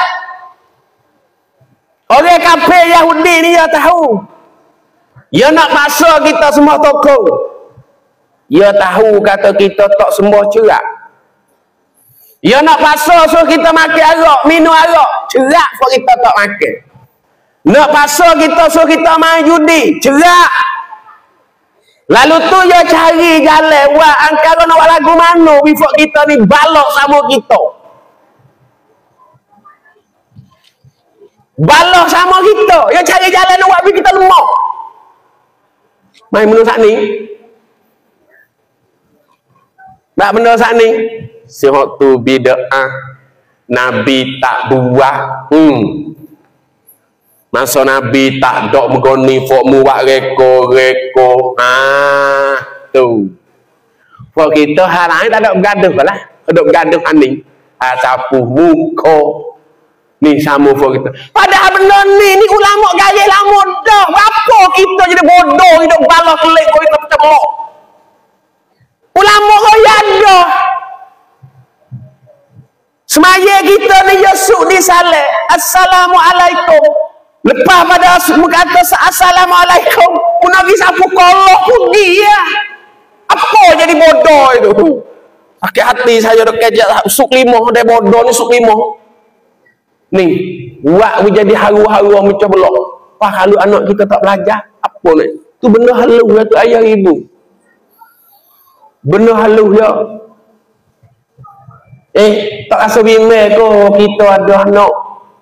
Orang kafir Yahudi ni dia tahu. Dia nak paksa kita semua tokau. Dia tahu kata kita tak sembah cerak. Dia nak paksa suruh kita makan arak, minum arak, cerak pun kita tak makan. Nak paksa kita suruh kita main judi, cerak. Lalu tu dia cari jalan buat angkara nak buat lagu mana before kita ni balok sama kita. Balok sama kita. Dia cari jalan nak buat kita lemah. Main benda saat ni. Tak benda saat ni. Sehok tu bid'ah. Nabi tak buat. Masa Nabi tak dok megoni fok muat reko. Tu. Fok kita hari tak ada bergaduh lah. Dok bergaduh ani. Sapu muka. Ni sama fok kita. Padahal benda ni ulama gaya lama dah. Apa kita jadi bodoh hidup balas kelik kau kita pecah. Ulama gaya dah. Semaya kita ni Yusuf di salat. Assalamualaikum. Lepas pada berkata assalamualaikum. Pun Nabi sapu kolok pergi ya. Apa jadi bodoh itu? Sakit hati saya dah kejap suk limah dia bodoh ni suk limah. Ni, buat jadi haru-haru macam belok. Wah, kalau anak kita tak belajar, apa ni? Tu benda halus lah tu ayah ibu. Benda halus ya. Tak rasa bimbang kau kita ada anak.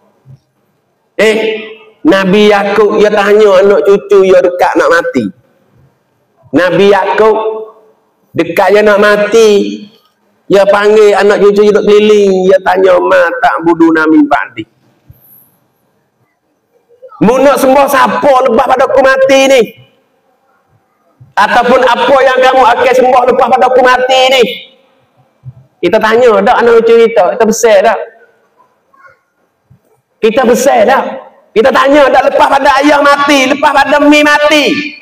Nabi Yakub dia tanya anak cucu dia dekat nak mati. Nabi Yakub dekat dia nak mati. Dia panggil anak cucu dia duduk keliling. Dia tanya, ma tak budu nami ba'di. Mu nak sembah siapa lepas pada aku mati ni? Ataupun apa yang kamu akan sembah lepas pada aku mati ni? Kita tanya, tak anak cucu kita besar tak? Kita besar dah. Kita tanya dah lepas pada ayah mati, lepas pada mi mati.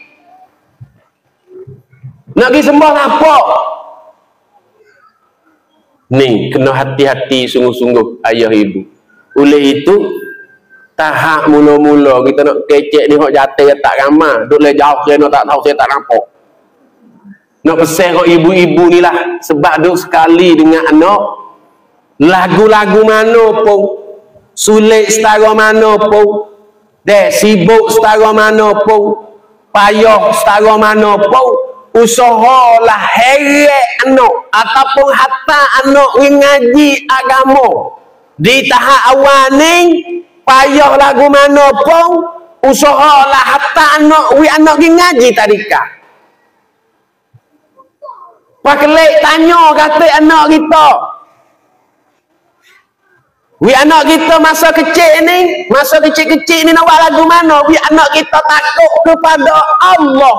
Nak pergi sembah apa? Ni kena hati-hati sungguh-sungguh ayah ibu. Oleh itu tahap mula-mula kita nak kecek ni hok jatuh tak ramah, duk le jauh kena tak tahu saya tak nampak. Nak pesan hok ibu-ibu ni lah, sebab duk sekali dengan anak lagu-lagu mana pun, sulit setara mana pun, sibuk setara mana pun, payah setara mana pun, usahalah heret anak ataupun hatta anak ngaji agama di tahap awal ni, payah lagu mana pun, usahalah hatta anak ngaji tadika. Pakelek tanya kata anak kita, anak kita masa kecil ni, masa kecil-kecil ni nak buat lagu mana? Anak kita takut kepada Allah.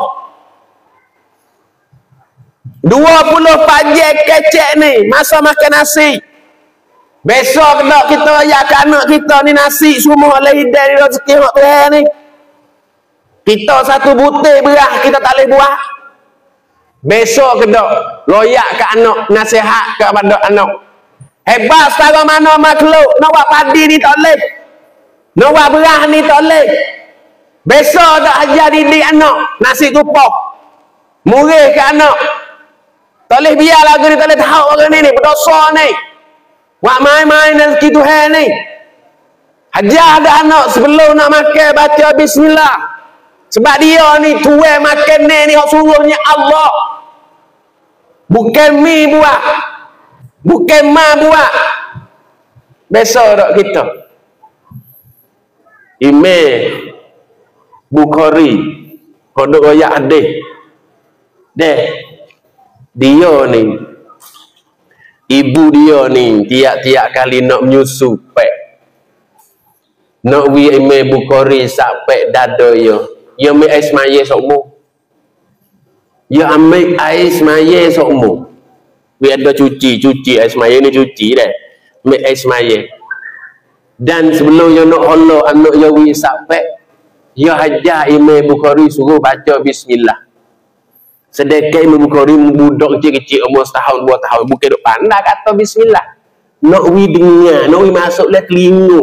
24 jam kecek ni masa makan nasi. Besok kena kita ayat ke anak kita ni nasi semua oleh hidayah di rezeki hak Tuhan ni. Kita satu butir beras kita tak boleh buat. Besok kena loyak ke anak, nasihat kepada anak. Hebat setara mana makhluk, nak buat padi ni tak boleh. Nak buat beras ni tak boleh. Besok tak ajar didik anak nasi tupak. Murih ke anak. Tak boleh biar lagu ni, tak boleh tahu orang ni berdosa ni. Buat main-main rezeki Tuhan ni. Ajar ada anak sebelum nak makan baca bismillah. Sebab dia ni tuan makan ni hak suruhnya Allah. Bukan mi buat. Bukan ma buat. Besok tak kita. Imam Bukhari kodok royak hadis. Dia ni, ibu dia ni tiap-tiap kali nak menyusu pek, nak wi Imam Bukhari sampai dada dia, dia ambil air semaya sokmo, dia ambil air semaya sokmo, wi ada cuci air semaya ni cuci dah, ambil air semaya, dan sebelum dia nak holok anak dia wi sampai, dia hajar Imam Bukhari suruh baca bismillah. Sedekah Imam Bukhari budak kecil-kecil umur setahun 2 tahun bukan duk pandai kata bismillah. Nak wi dengar, nak wi masuk le telinga.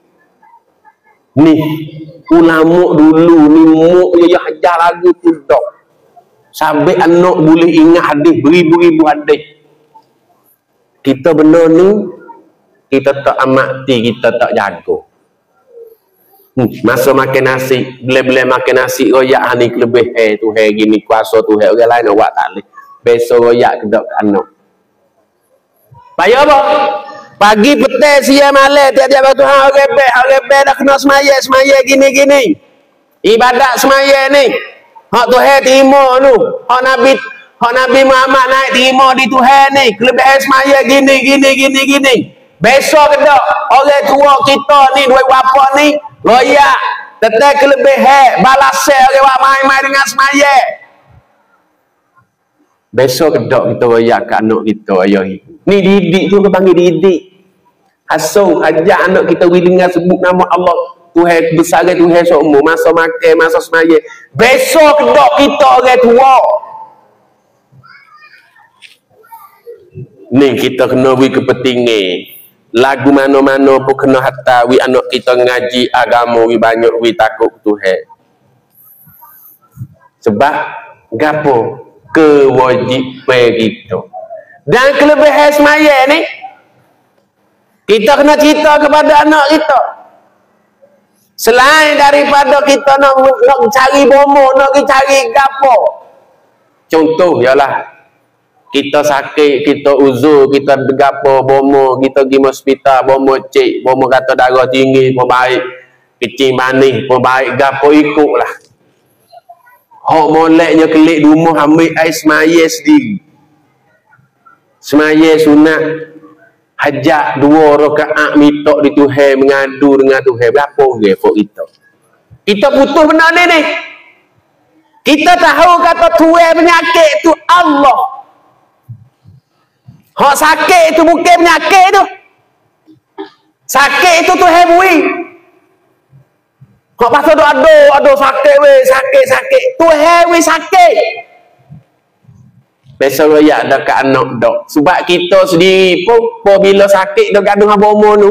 Ni ulama dulu ni muk dia hajar lagu tu dak. Sampai anak boleh ingat hadis beribu-ribu hadis. Kita benar ni kita tak amati, kita tak jaga. Masa makan nasi, bila-bila makan nasi royak ni lebih tu gini kuasa tu orang lain nak buat tak boleh. Besok royak kedok anak. Payah apa? Pagi petang siang malam tiap-tiap Tuhan orang dah kena semaya gini-gini. Ibadat semaya ni. Hak Tuhan terima tu. Hak Nabi Muhammad naik terima di Tuhan ni. Kelebihan semaya gini. Besok kedok orang tua kita ni dua bapa ni loyak tetap kelebihan balasnya orang buat main-main dengan semaya. Besok kedok kita royak ke anak kita ayah ibu. Ni didik tu, kita panggil didik. Asuh ajak anak kita dengar sebut nama Allah Tuhan besar Tuhan semua masa makan masa semaya. Besok kedok kita orang tua ni kita kena beri kepentingan. Lagu mana-mana pun kena hatta wi anak kita ngaji agama wi banyak wi takut Tuhan. Sebab gapo kewajipan kita. Dan kelebihan semaya ni kita kena cerita kepada anak kita. Selain daripada kita nak cari bomo, nak cari gapo. Contoh ialah kita sakit, kita uzur, kita gapo bomo, kita pergi hospital, bomo cek, bomo kata darah tinggi pun baik, kecil manis pun baik, gapo ikutlah. Hok moleknya kelik rumah ambil air semaya sendiri. Semaya sunat hajat 2 rakaat minta di Tuhan, mengadu dengan Tuhan. Berapa repot kita? Kita butuh benda ni. Kita tahu kata Tuhan penyakit tu Allah. Hak sakit itu bukan penyakit tu. Sakit itu tu hebui. Kok pasal ada sakit weh, sakit. Tu hebui sakit. Besok raya dah kat anak dak. Sebab kita sendiri pun bila sakit dah gaduh dengan bomo tu.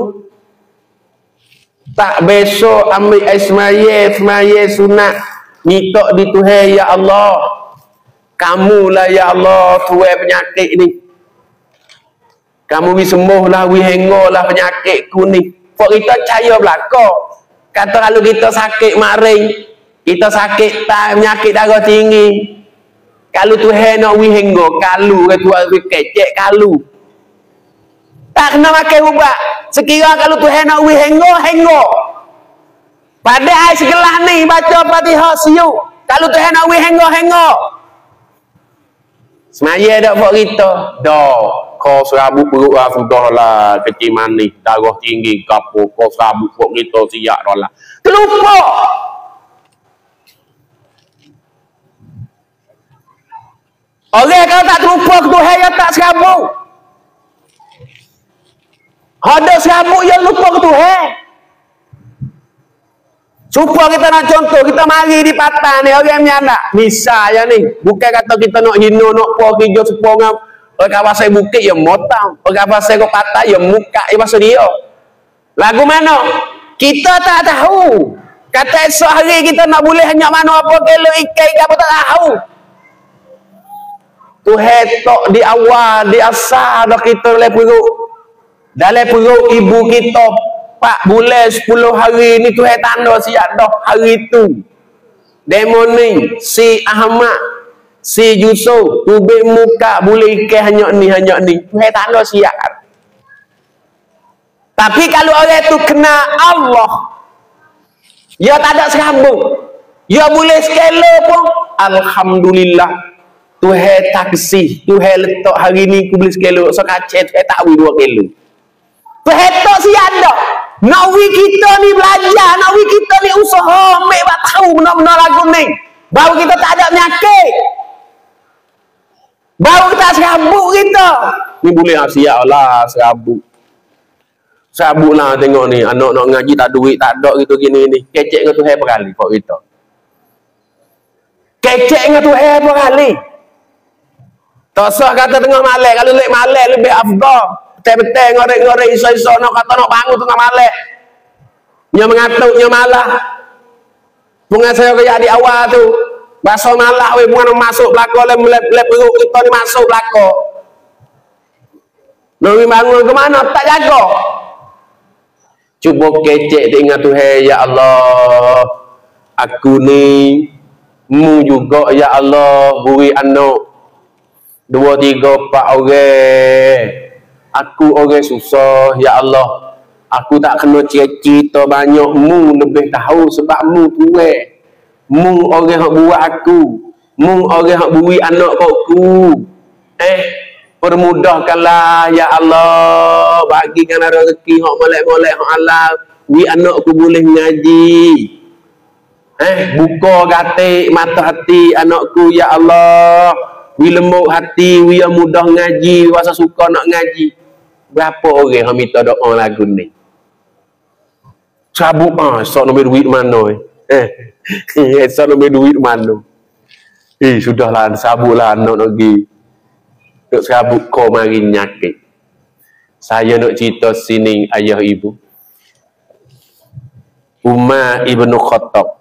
Tak besok ambil semaya sunat. Minta di Tuhan, ya Allah. Kamulah ya Allah Tuhan penyakit ni. Kamu bi sembuhlah, wi hengolah penyakitku ni. Kok kita percaya belaka. Kata kalau kita sakit maring, kita sakit penyakit darah tinggi. Kalau Tuhan nak wi hengo, kalu ke tuan wi kecek kalu. Tak kena makan ubat. Sekira kalau Tuhan nak wi hengo. Pada ai segelah ni baca Fatihah siu. Kalau Tuhan nak wi hengo. Semaya dak buat kita. Dah. Kau serabut perut lah sudahlah. Kecil manis. Darah tinggi kapo. Kau serabut buat kita siap dah lah. Terlupa. Orang kalau tak terlupa ke Tuhan yang tak serabut. Ada serabut yang lupa ke Tuhan. Supaya kita nak contoh, kita mari di patah ni, orang menyanak. Misalnya ni, bukan kata kita nak hina, nak puas kerja supaya dengan orang kawasan bukit, yang motang. Orang kawasan kau patah, yang muka, yang pasal dia. Lagu mana? Kita tak tahu. Kata esok hari kita nak boleh hanya mana apa kilo ikan apa tak tahu. Tuhan tok di awal, di asal dah kita dalam perut. Dalam perut ibu kita 4 bulan 10 hari ni Tuhan tanda siap dah hari tu. Demo ni si Ahmad, si Yusuf, tubik muka boleh ikan hanya ni. Tuhan tanda siap. Tapi kalau orang tu kena Allah, dia tak ada serabut, dia boleh sekelo pun, alhamdulillah. Tuhan tak kesih, Tuhan letak hari ni aku boleh sekelo, so kacet Tuhan tak boleh 2 kilo. Tuhan tak siap dah. Nak kita ni belajar, nak kita ni usaha, ambil buat tahu benar-benar lagu ni. Baru kita tak ada penyakit. Baru kita serabut kita. Ni boleh siap lah serabut. Serabut lah tengok ni, anak nak ngaji tak duit, tak ada gitu gini ni. Kecek dengan Tuhan berapa kali kok kita. Kecek dengan Tuhan berapa kali. Tak usah kata tengah malam, kalau lek malam lebih afdal. Betul-betul ngorek-ngorek iso-iso nak kata nak bangun tengah malam. Nya mengatuk, nya malah. Bunga saya kaya di awal tu. Bahasa malah we bunga masuk belakang lep perut kita ni masuk belakang. Nak bangun ke mana tak jaga. Cuba kecek ingat Tuhan, ya Allah. Aku ni mu juga ya Allah beri anak 2, 3, 4 orang. Aku orang susah, ya Allah. Aku tak kena cerita banyak. Mu lebih tahu sebab mu tua. Mu orang yang buat aku. Mu orang yang beri anak aku. Permudahkanlah, ya Allah. Bagikan rezeki hak molek-molek hak halal. Wi anak aku boleh ngaji. Buka gatik mata hati anakku, ya Allah. Wi lembut hati, wi yang mudah ngaji, rasa suka nak ngaji. Berapa orang yang minta doa lagu ni? Cabut sok nombor duit mana? Sok nombor duit mana? Sudahlah, sabutlah anak nak pergi. Nak sabut kau mari nyakit. Saya nak cerita sini ayah ibu. Umar ibnu Khattab.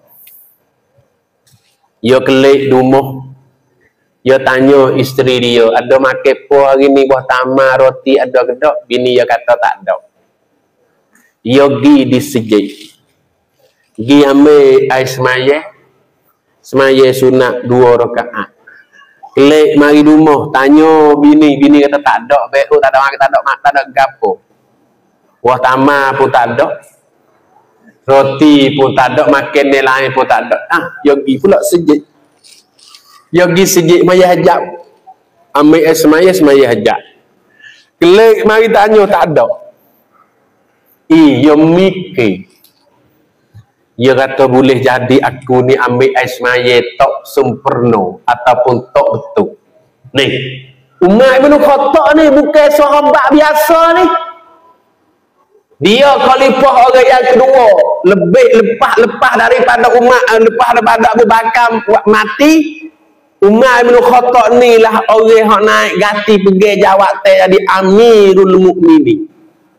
Dia kelik rumah. Dia tanya isteri dia, ada makan apa hari ni, buah tamar, roti, ada ke tak? Bini dia kata tak ada. Dia pergi di sejid. Pergi ambil air semaya sunat 2 rakaat. Kelik mari rumah, tanya bini kata tak ada, beuk tak ada makan, tak ada gapo. Buah tamar pun tak ada. Roti pun tak ada, makan yang lain pun tak ada. Dia pergi pula sejid. Dia pergi sejid maya hajab. Ambil semaya hajab. Kelik mari tanya tak ada. Dia mikir. Dia kata boleh jadi aku ni ambil semaya tak sempurna ataupun tak betul. Ni, Umar ibn Khattab ni bukan sahabat biasa ni. Dia khalifah orang yang kedua, lebih lepas daripada lepas daripada Abu Bakar mati. Umar bin Khattab ni lah orang hak naik ganti pergi jawatan jadi Amirul Mukminin.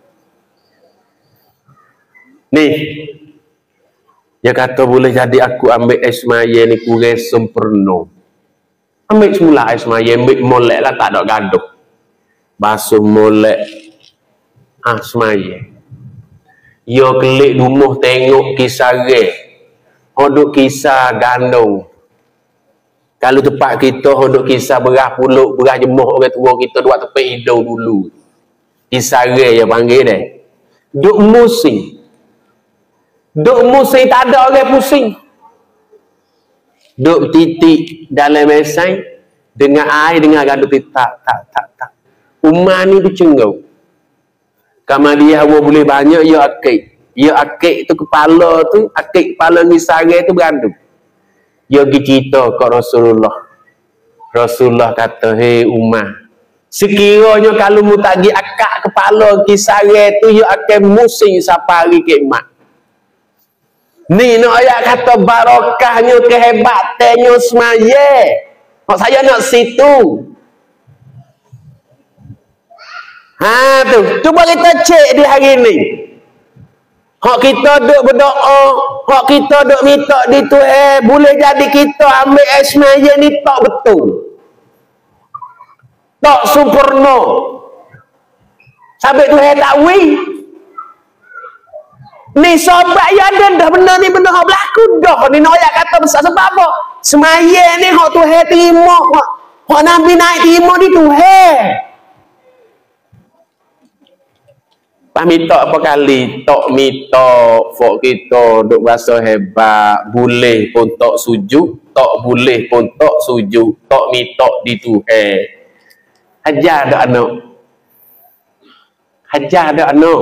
Ni dia kata boleh jadi aku ambil Ismail ni kurang sempurna. Ambil semula Ismail, ambil molek lah tak ada gaduh. Basuh molek Ismail. Dia kelik rumah tengok kisah ge. Hodok kisah gandong. Kalau tempat kita hodok kisah berah puluk, berah jemuh orang tua kita dua tepi hidung dulu. Kisah ge yang panggil dia. Duk musim. Duk musim tak ada orang pusing. Duk titik dalam mesai dengan air dengan gaduh tak. Umar ni bercenggau. Kamar dia boleh banyak ya akik. Ya akik tu kepala tu, akik kepala ni sarai tu berandung. Ya pergi cerita ke Rasulullah. Rasulullah kata, "Hei Umar, sekiranya kalau mu tak pergi akak kepala ki sarai tu ya akan musing sampai hari kiamat." Ni nak ayat kata barakahnya kehebatannya semaya. Mak saya nak situ. Tu, cuba kita cek di hari ni. Hak kita duk berdoa, hak kita duk minta di Tuhan, boleh jadi kita ambil Ismail ni tak betul. Tak sempurna. Sampai Tuhan tak wi. Ni sobat ya ada dah benda ni benda hak berlaku dah. Ni nak ayat kata besar sebab apa? Semaya ni hak Tuhan terima, hak Nabi naik terima di Tuhan. Tak minta apa kali, tak minta fok kita duk rasa hebat, boleh pun tak sujud, tak boleh pun tak sujud, tak minta di Tuhan. Hajar dak anak. Hajar dak anak.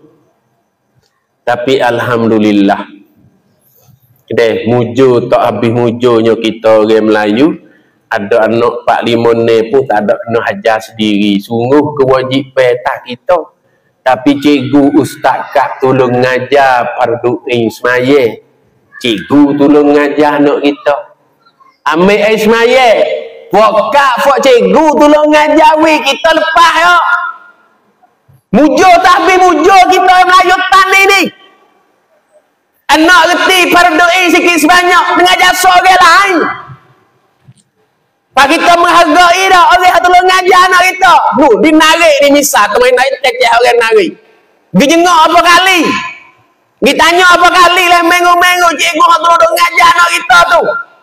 Tapi alhamdulillah. Kedai mujur tak habis mujurnya kita orang Melayu, ada anak 4-5 ni pun tak ada kena hajar sendiri. Sungguh kewajipan tak kita. Tapi cikgu ustaz kak tolong ngajar fardu ain semaya. Cikgu tolong ngajar anak kita. Ambil ain semaya. Buat kak, buat cikgu tolong ngajar we kita lepas ya. Mujur tapi mujur kita Melayu tani ni. Anak reti fardu ain sikit sebanyak dengan jasa orang lain. Pak kita menghargai dah orang yang tolong ngajar anak kita. Nu, dinarik ni misal kemain naik cecek orang narik. Dijengok apa kali? Ditanya apa kali lah mengu-mengu cikgu yang tolong ngajar anak kita tu.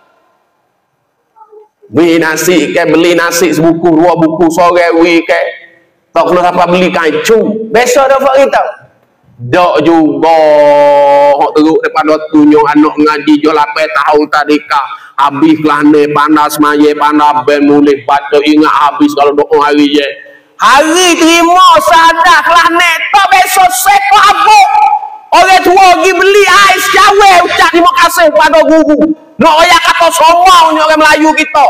Beli nasi ke, beli nasi sebuku, 2 buku sore we ke. Tak kena apa beli kancu. Besok dah buat kita. Dak juga hok teruk daripada tunjuk anak ngaji jo 8 tahun tadi kah. Habis kelane panas maya panas ben mulih baca ingat habis kalau doa hari je. Hari terima sadar kelane tak besok seko abuk. Orang tua pergi beli ais cawe ucap terima kasih pada guru. Nak ayat kata sombong orang Melayu kita.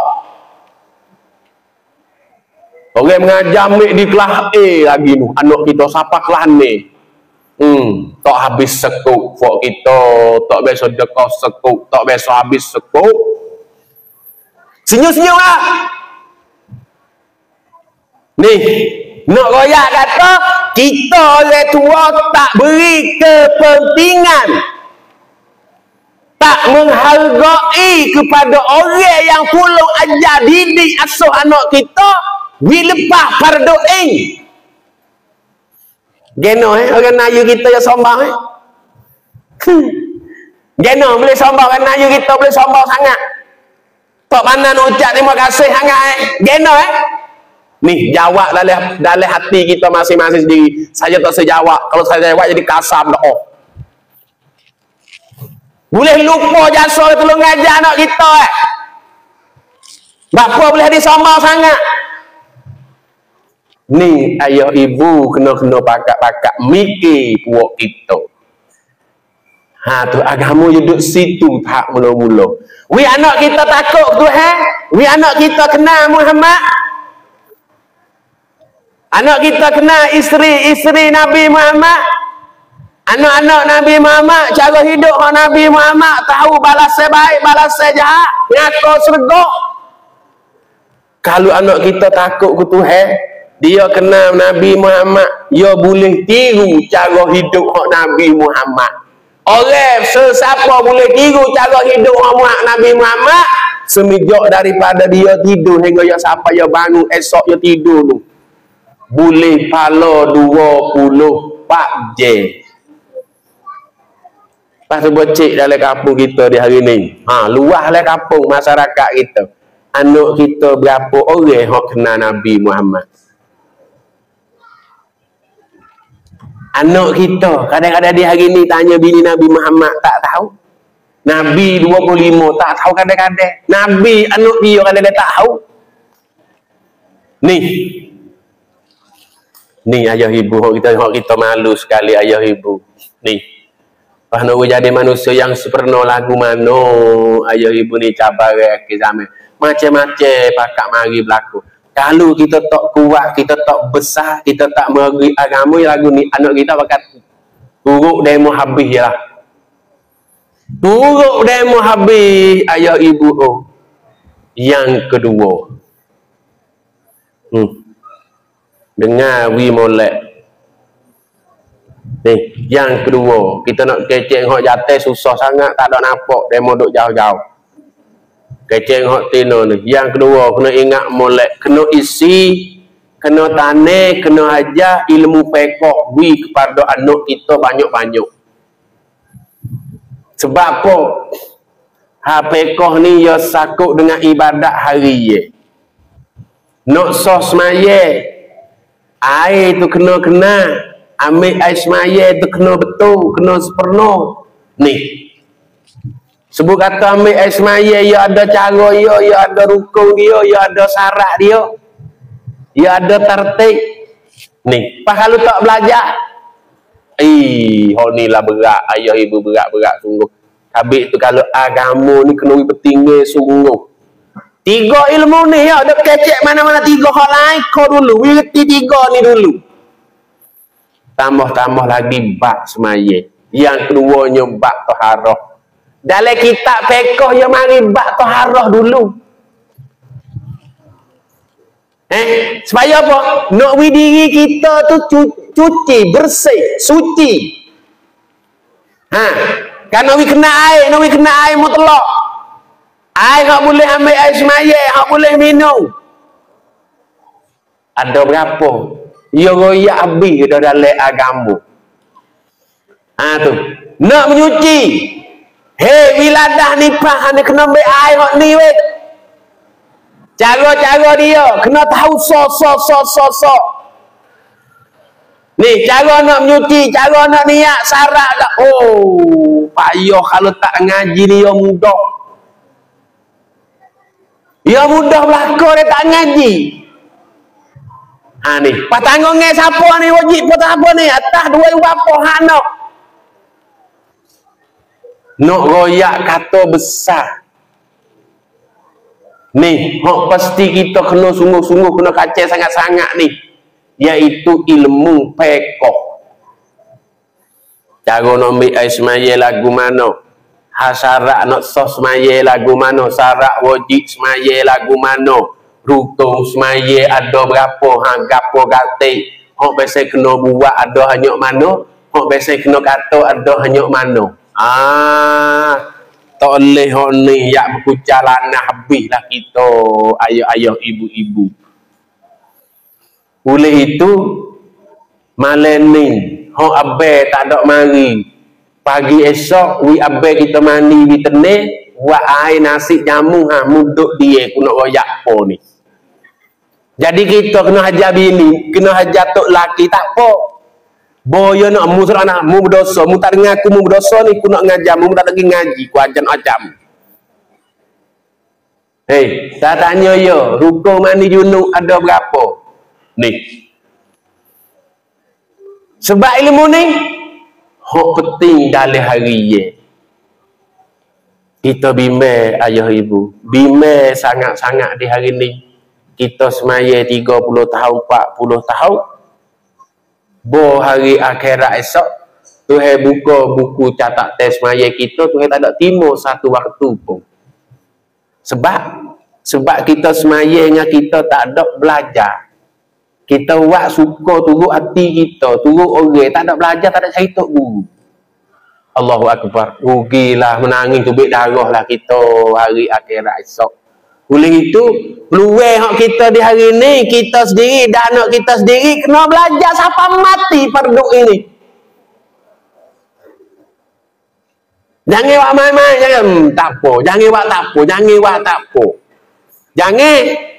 Orang mengajar di kelas A lagi tu anak kita siapa kelas ni. Tak habis sekuk fok kita, tak biasa dekah sekuk, tak biasa habis sekuk. Senyum-senyum lah. Ni, nak royak kata, kita orang tua tak beri kepentingan, tak menghargai kepada orang yang tolong ajar didik asuh anak kita, bila lepas fardu ain. Geno orang Melayu kita yang sombong Geno boleh sombong orang Melayu kita boleh sombong sangat. Tak pandai nak ucap terima kasih sangat Geno Ni jawab dalam hati kita masing-masing sendiri. Saya tak sejawab. Kalau saya jawab jadi kasar dah. Boleh lupa jasa tolong ngajar anak kita Bapa boleh disombong sangat. Ni ayah ibu kena pakat-pakat mikir puak kita. Tu agama duduk situ tak mula-mula. We anak kita takut Tuhan, we anak kita kenal Muhammad. Anak kita kenal isteri Nabi Muhammad. Anak-anak Nabi Muhammad, cara hidup Nabi Muhammad, tahu balas baik, balas jahat, ngaku sergok. Kalau anak kita takut ke Tuhan, dia kenal Nabi Muhammad, dia boleh tiru cara hidup Nabi Muhammad. Orang sesiapa boleh tiru cara hidup Nabi Muhammad, semijak daripada dia tidur hingga dia sampai dia bangun esok dia tidur tu. Boleh pala 24 jam. Lepas tu becik dalam kampung kita di hari ni. Luah dalam kampung masyarakat kita. Anak kita berapa orang yang kenal Nabi Muhammad? Anak kita kadang-kadang di hari ni tanya bini Nabi Muhammad tak tahu. Nabi 25 tak tahu kadang-kadang. Nabi anak dia kadang-kadang tak tahu. Ni ayah ibu kita malu sekali ayah ibu. Ni nak jadi manusia yang sempurna lagu mana ayah ibu ni cabar ke zaman macam-macam pakak mari berlaku. Kalau kita tak kuat, kita tak besar, kita tak mengagui agama lagu ni, anak kita bakal turuk demo habis je lah. Turuk demo habis ayah ibu. Yang kedua, dengar wi molek. Yang kedua, kita nak kecek hok jatuh susah sangat, tak ada nampak, demo duk jauh-jauh. Kecek hok tino ni. Yang kedua, kena ingat molek, kena isi, kena tanah, kena ajar ilmu fiqh wi kepada anak kita banyak-banyak. Sebab apa? Fiqh ni ya sakut dengan ibadat harian. Nak sos semaya, air tu kena ambil air semaya tu kena betul, kena sempurna. Ni sebut kata ambil air semaya, ia ada cara dia, ia ada rukun dia, ia ada syarat dia, ia ada tertib. Ni pas kalau tak belajar, ni lah berat ayah ibu, berat sungguh. Habis tu kalau agama ni kena bertinggi sungguh. 3 ilmu ni ya, ada kecek mana-mana 3 hal lain kau dulu, wirti 3 ni dulu. Tambah lagi bab semaya. Yang keduanya bab taharah. Dalam kitab fiqh yang mari bab taharah dulu. Supaya apa? Nak diri kita tu cuci, bersih, suci. Kan nak kena air mutlak. Air tak boleh ambil air semaya, tak boleh minum. Ada berapa? Ia royak habis dah dalam agama. Tu. Nak menyuci. Wiladah nipah anda kena ambil air hak ni weh. Cara-cara dia kena tahu so. Ni cara nak menyuci, cara nak niat syarat dah. Payah kalau tak ngaji ni dia mudah. Dia mudah belaka dia tak ngaji. Ni, pas tanggung dengan siapa ni wajib pun apa ni? Atas 2 bapa hak nak. Nak royak kata besar. Ni, hak pasti kita kena sungguh-sungguh kena kacau sangat-sangat ni. Iaitu ilmu fiqh. Cara nak ambil air semaya lagu mana? Syarat nak sos semaya lagu mana? Syarat wajib semaya lagu mana? Rukun semaya ada berapa, gapo gati, hok biasa kena buat ada hanya mana, hok biasa kena kata ada hanya mana. Tak boleh hok ni yak berkucar lanah habislah kita ayah-ayah ibu-ibu. Oleh itu malam ni hok abai tak ada mari. Pagi esok wi abai kita mandi wi teneh, buat air nasi jamu muduk dia ku nak royak apa ni. Jadi kita kena hajar bini, kena hajar tok laki tak apa. Boyo nak mu serana mu berdosa, mu tak dengar aku mu berdosa ni ku nak ngajar, mu tak lagi ngaji, ku ajan ajam. Saya tanya yo, rukun mandi junub ada berapa? Ni. Sebab ilmu ni hok penting dalam hari ye. Kita bimbang ayah ibu, bimbang sangat-sangat di hari ni. Kita semaya 30 tahun, 40 tahun. Bo hari akhirat esok, Tuhan buka buku catat teks semaya kita, Tuhan tak ada timur satu waktu pun. Sebab kita semaya dengan kita tak ada belajar. Kita buat suka turut hati kita, turut orang, tak ada belajar, tak ada cerita guru. Allahu Akbar. Rugilah menangis tubik darah lah kita hari akhirat esok. Oleh itu, peluang hak kita di hari ini, kita sendiri dan anak kita sendiri kena belajar sampai mati fardu ini. Jangan buat main-main, jangan tak apa, jangan buat tak apa, jangan buat tak apa. Jangan.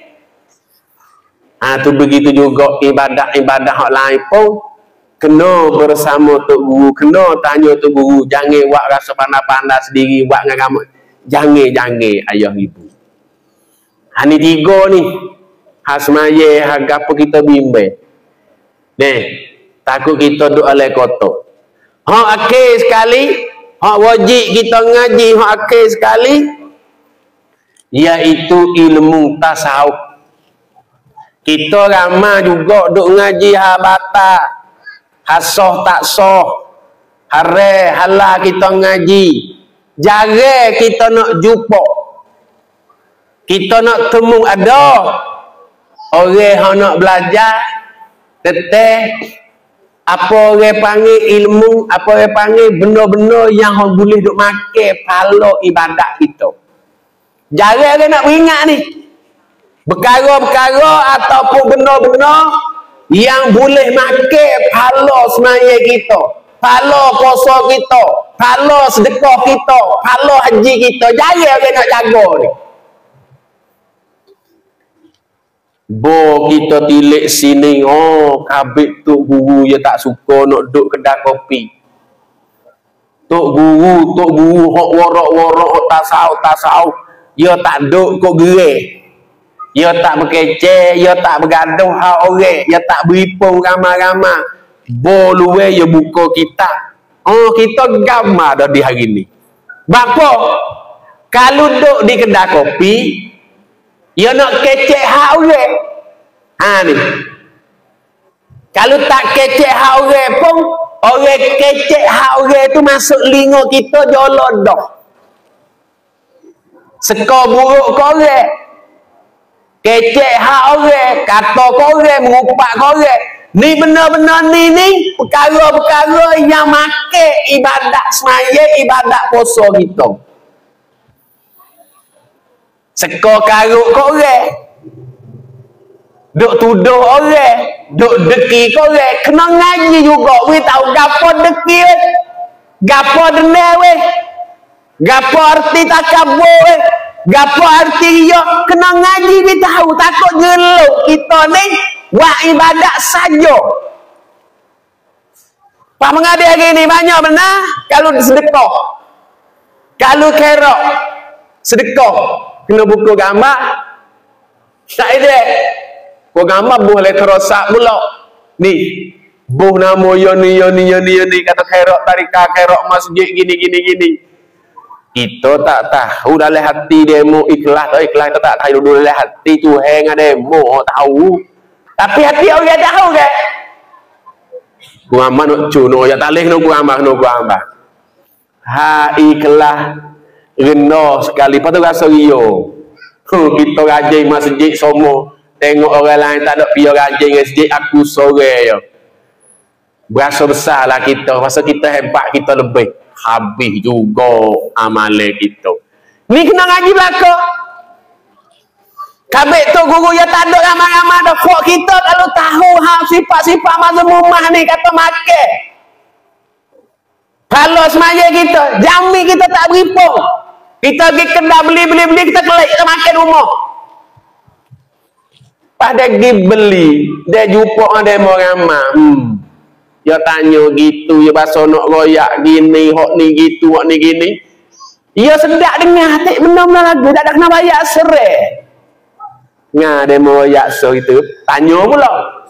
Tu begitu juga ibadah-ibadah hak lain pun kena bersama tok guru, kena tanya tok guru, jangan buat rasa pandai-pandai sendiri buat dengan kamu. Jangan ayah ibu. Ni tiga ni. Hasmaya harga apa kita bimbing. Takut kita duk alai kotor. Hak akhir sekali, hak wajib kita ngaji hak akhir sekali iaitu ilmu tasawuf. Kita ramai juga duk ngaji habata, hasoh tak soh, hare halal kita ngaji. Jarang kita nak jumpa, kita nak temu ada orang yang nak belajar teteh apa orang panggil ilmu, apa orang panggil benda-benda yang boleh duk makan pahala ibadat kita. Jarang orang nak beringat ni. Perkara-perkara ataupun benda-benda yang boleh makan pahala semaya kita, pahala puasa kita, pahala sedekah kita, pahala haji kita. Jarang orang nak jaga ni. Bo kita tilik sini, kabit tok guru dia tak suka nak duduk kedai kopi. Tok guru hok warak-warak hok tasawuf, dia tak duduk kok gerai. Dia tak berkeceh, dia tak bergaduh hak orang, dia tak beripung ramai-ramai. Bo luwe dia buka kitab. Kita gamar dah di hari ni. Bapa kalau duduk di kedai kopi, dia nak kecek hak orang. Ni. Kalau tak kecek hak orang pun, orang kecek hak orang tu masuk lingo kita jolok dah. Seka buruk korek. Kecek hak orang, kata korek, merupak korek. Ni benar-benar ni perkara-perkara yang makan ibadat semaya, ibadat puasa kita. Seka karuk korek, duk tuduh orang, duk deki korek, kena ngaji juga. We tahu gapo deki, gapo denai we, gapo arti takabur, gapo arti yo, kena ngaji we tahu. Takut jeluk kita ni buat ibadat saja. Pak mengadir hari ni banyak benar kalau sedekah, kalau kerok sedekah. Kena buku gambar. Tak ada. Buku gambar boleh terosak pula. Ni. Buh nama yo ni. Kata kerok tarikah, kerok masjid gini. Kita tak tahu dalam hati demo ikhlas atau ikhlas. Kita tak tahu dalam hati tu hang demo tahu. Tapi hati orang tahu ke? Buku gambar nak cuno. Ya tak boleh kena buku gambar. Ha ikhlas. Rendah sekali. Lepas tu rasa rio. Kita rajin masjid semua. Tengok orang lain tak ada pihak rajin masjid. Aku sore ya. Berasa besar lah kita. Rasa kita hebat, kita lebih. Habis juga amalan kita. Ni kena ngaji belakang. Kabik tu guru yang tak ada ramai-ramai dah. Fok kita kalau tahu sifat-sifat masa rumah ni kata makan. Kalau semaya kita, jami kita tak beripung. Kita pergi kedai beli, kita kelak, kita makan rumah. Pada pergi beli, dia jumpa ada ramai. Dia tanya gitu, dia bahasa nak royak gini, hok ni gitu, hok ni gini. Dia sedap dengar, tak benar-benar lagu, tak ada kena bayar serai. Ngah demo royak so itu, tanya pula.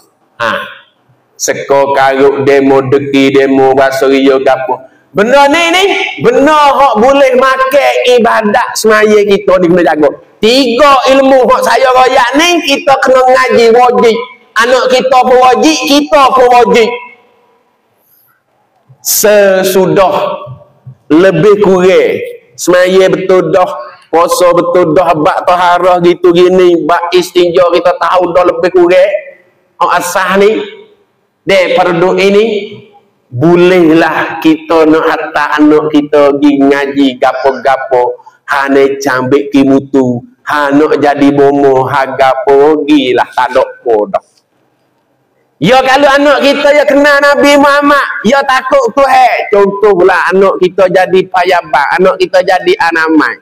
Seko karuk demo deki, demo bahasa rio gapo. Benda ni benda hak boleh makan ibadat semaya kita ni kena jaga. 3 ilmu hak saya royak ni kita kena ngaji wajib. Anak kita pun wajib, kita pun wajib. sesudah lebih kurang semaya betul dah, puasa betul dah, bak taharah gitu gini, bak istinja kita tahu dah lebih kurang asah ni dek fardu ini, bolehlah kita nak hantar anak kita pergi ngaji gapo-gapo, hane cambik ki mutu, nak jadi bomo, gapo gilah tak ada apa dah. Ya kalau anak kita ya kenal Nabi Muhammad, ya takut Tuhan. Contohlah anak kita jadi payabak, anak kita jadi anamai.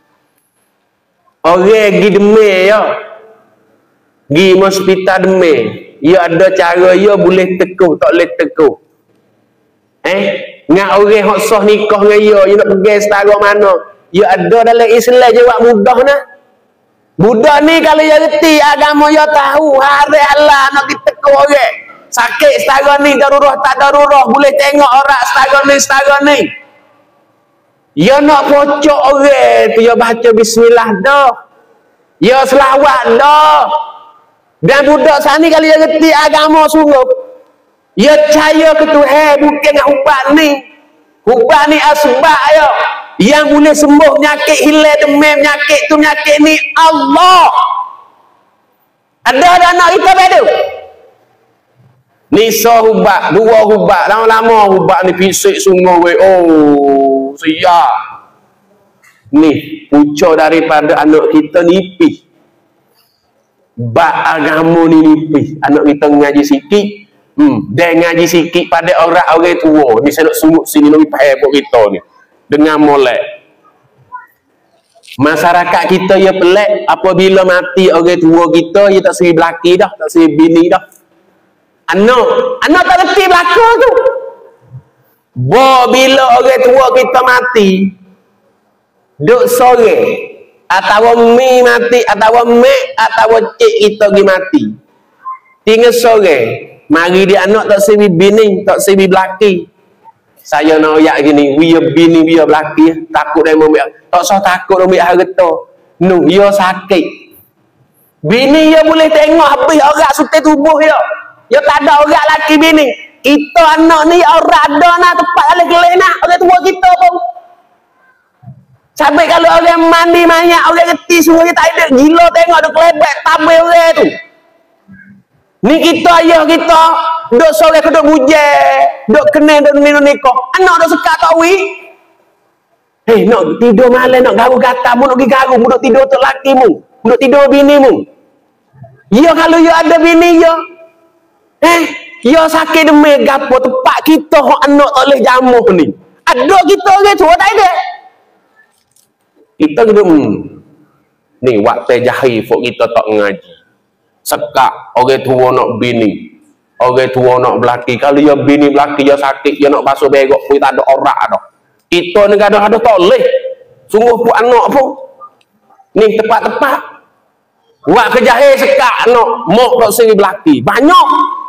Orang pergi demam ya. Pergi hospital demam. Ya ada cara ya boleh teguh, tak boleh teguh. Ngak orang hok sah nikah dengan ya nak pergi setara mana? Ya ada dalam Islam jawab mudah nah. Budak ni kalau dia reti agama dia tahu hari Allah nak kita teguh orang. Sakit setara ni darurah tak darurah boleh tengok orang setara ni. Ya nak pocok orang tu ya baca bismillah dah. Ya selawat dah. Dan budak sana kalau dia reti agama sungguh. Ya percaya ke Tuhan bukan nak ubat ni. Ubat ni asbab ya. Yang boleh sembuh penyakit, hilang demam penyakit tu, penyakit ni Allah. Ada anak kita betul. Ni ubat, 2 ubat, lama-lama ubat ni fisik sungguh we. Oh, siap. Ni pucuk daripada anak kita nipis. Bak agama ni nipis. Anak kita ngaji sikit. Dia ngaji sikit pada orang tua. Ni saya nak sungguh sini nak payah buat kita ni. Dengan molek. Masyarakat kita ya pelik apabila mati orang tua kita, ya tak seri belaki dah, tak seri bini dah. Anak tak reti belaka tu. Bila orang tua kita mati, duk sore, atau mi mati, atau mek, atau cik kita pergi mati. Tinggal sore, mari dia anak tak seri bini, tak seri belaki. Saya nak ayat gini, dia bini dia belaki, takut dia membiak. Tak usah takut dia membiak harta. No, dia sakit. Bini dia boleh tengok habis orang sutai tubuh dia. Dia tak ada orang laki bini. Kita anak ni orang ada nak tempat kali kelih nak. Orang tua kita pun. Sampai kalau orang mandi banyak, orang reti semua dia tak ada. Gila tengok dia kelebek tabir orang tu. Ni kita ayah kita duk sore ke duk bujang, duk kenal duk minum nikah. Anak duk sekat tak wi. Nak tidur malam nak garu gata mu nak pergi garu mu duk tidur tok laki mu, duk tidur bini mu. Ya kalau ya ada bini ya. Ya sakit demam gapo tempat kita hok anak tak boleh jamuh ni. Ada kita orang tua tak ada. Kita kena ni waktu jahil fok kita tak ngaji. Sekak orang tua nak bini, orang tua nak belaki. Kalau dia bini belaki dia sakit, dia nak basuh begok pun tak ada orak dah. Kita ni kadang-kadang tak boleh. Sungguh pun anak pun ni tepat-tepat buat kejahil sekak anak mok tak seri belaki banyak.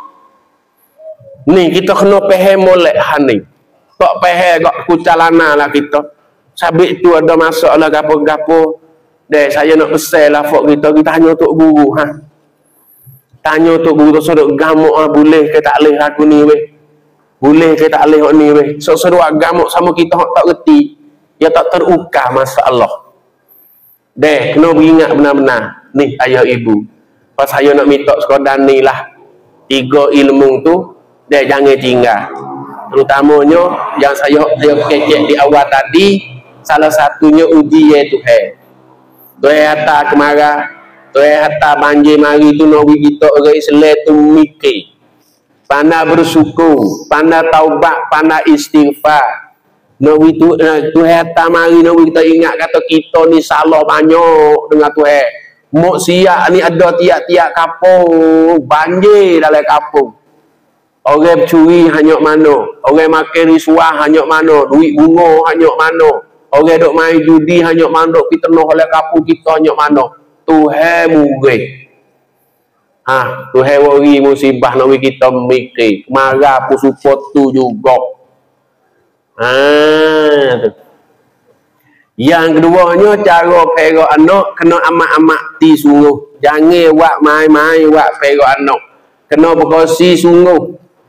Ni kita kena faham molek hani. Tak faham gak kucalana lah kita. Sabit tu ada masalah gapo-gapo. Deh saya nak pesan lah fok kita tanya tok guru Tanya tok guru tu sodok gamuk boleh ke tak boleh aku ni weh. Boleh ke tak boleh hok ni weh. Sodok gamuk sama kita hok tak reti. Ya tak terukah masalah. Deh kena beringat benar-benar. Ni ayah ibu. Pas saya nak minta sekadar ni lah. 3 ilmu tu deh jangan tinggal. Terutamanya yang saya kecek di awal tadi, salah satunya uji iaitu Tuhan hantar kemarah, Tuhan hantar banjir mari tu nawi kita orang Islam tu mikir. Pandai bersyukur, pandai taubat, pandai istighfar. Nawi tu Tuhan hantar mari nawi kita ingat kata kita ni salah banyak dengan Tuhan. Mok siap ni ada tiap-tiap kampung, banjir dalam kampung. Orang curi hanyok mana, orang makan risuah hanyok mana, duit bunga hanyok mana. Orang duk main judi hanyok mana, kita noh oleh kampung kita hanyok mana. Tuhan murih. Tuhan wari musibah nawi kita mikir. Marah pun support tu juga. Tu. Yang keduanya cara perak anak kena amat-amat ti sungguh. Jangan buat main-main buat perak anak. Kena berkongsi sungguh.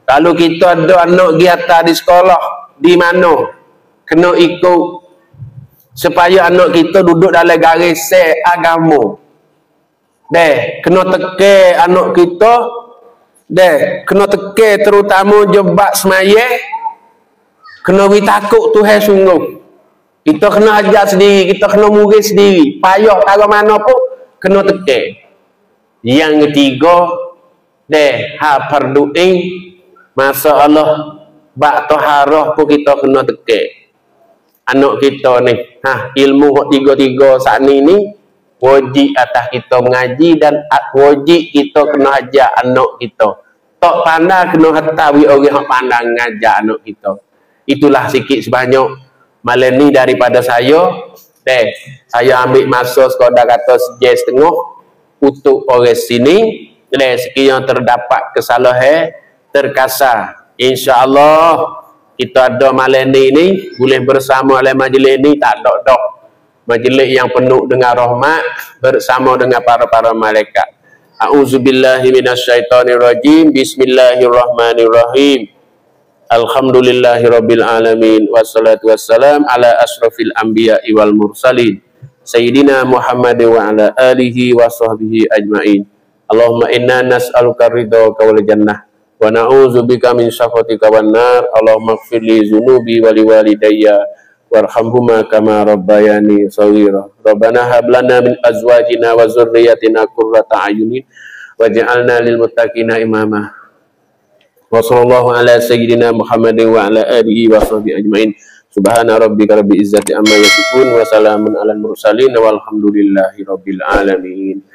Kalau kita ada anak pergi atas di sekolah, di mana? Kena ikut supaya anak kita duduk dalam garis agama. Kena teke anak kita. Kena teke terutama jebat semaya. Kena beri takut Tuhan sungguh. Kita kena ajar sendiri, kita kena murid sendiri. Payah cara mana pun kena teke. Yang ketiga, fardu'in. Masa Allah bak taharah pun kita kena teke. Anak kita ni, ilmu tiga-tiga saat ni wajib atas kita mengaji dan wajib kita kena ajar anak kita. Tak pandai kena hatawi orang yang pandai mengajar anak kita. Itulah sikit sebanyak malam ni daripada saya. Saya ambil masa sekadar kata sejam setengah untuk orang sini. Sekiranya terdapat kesalahan terkasar, insya-Allah kita ada malam ni boleh bersama dalam majlis ni, tak ada dah. Majlis yang penuh dengan rahmat bersama dengan para malaikat. A'udzubillahi minasyaitonirrajim. Bismillahirrahmanirrahim. Alhamdulillahirabbil alamin wassalatu wassalam ala asrofil anbiya'i wal mursalin sayyidina Muhammad wa ala alihi wa sahbihi ajmain. Allahumma inna nas'aluka ridhaka wal jannah wa na'udzubika min sakhatika wan nar. Allahumma ighfirli dzunubi wa liwalidayya warhamhuma kama rabbayani shaghira. Rabbana hab lana min azwajina wa dzurriyyatina qurrata a'yunin waj'alna lil muttaqina imama. Wa sallallahu ala sayyidina Muhammadin wa ala alihi wa sahbihi ajmain. Subhana rabbika rabbil izzati amma yasifun wa salamun alal mursalin walhamdulillahi rabbil alamin.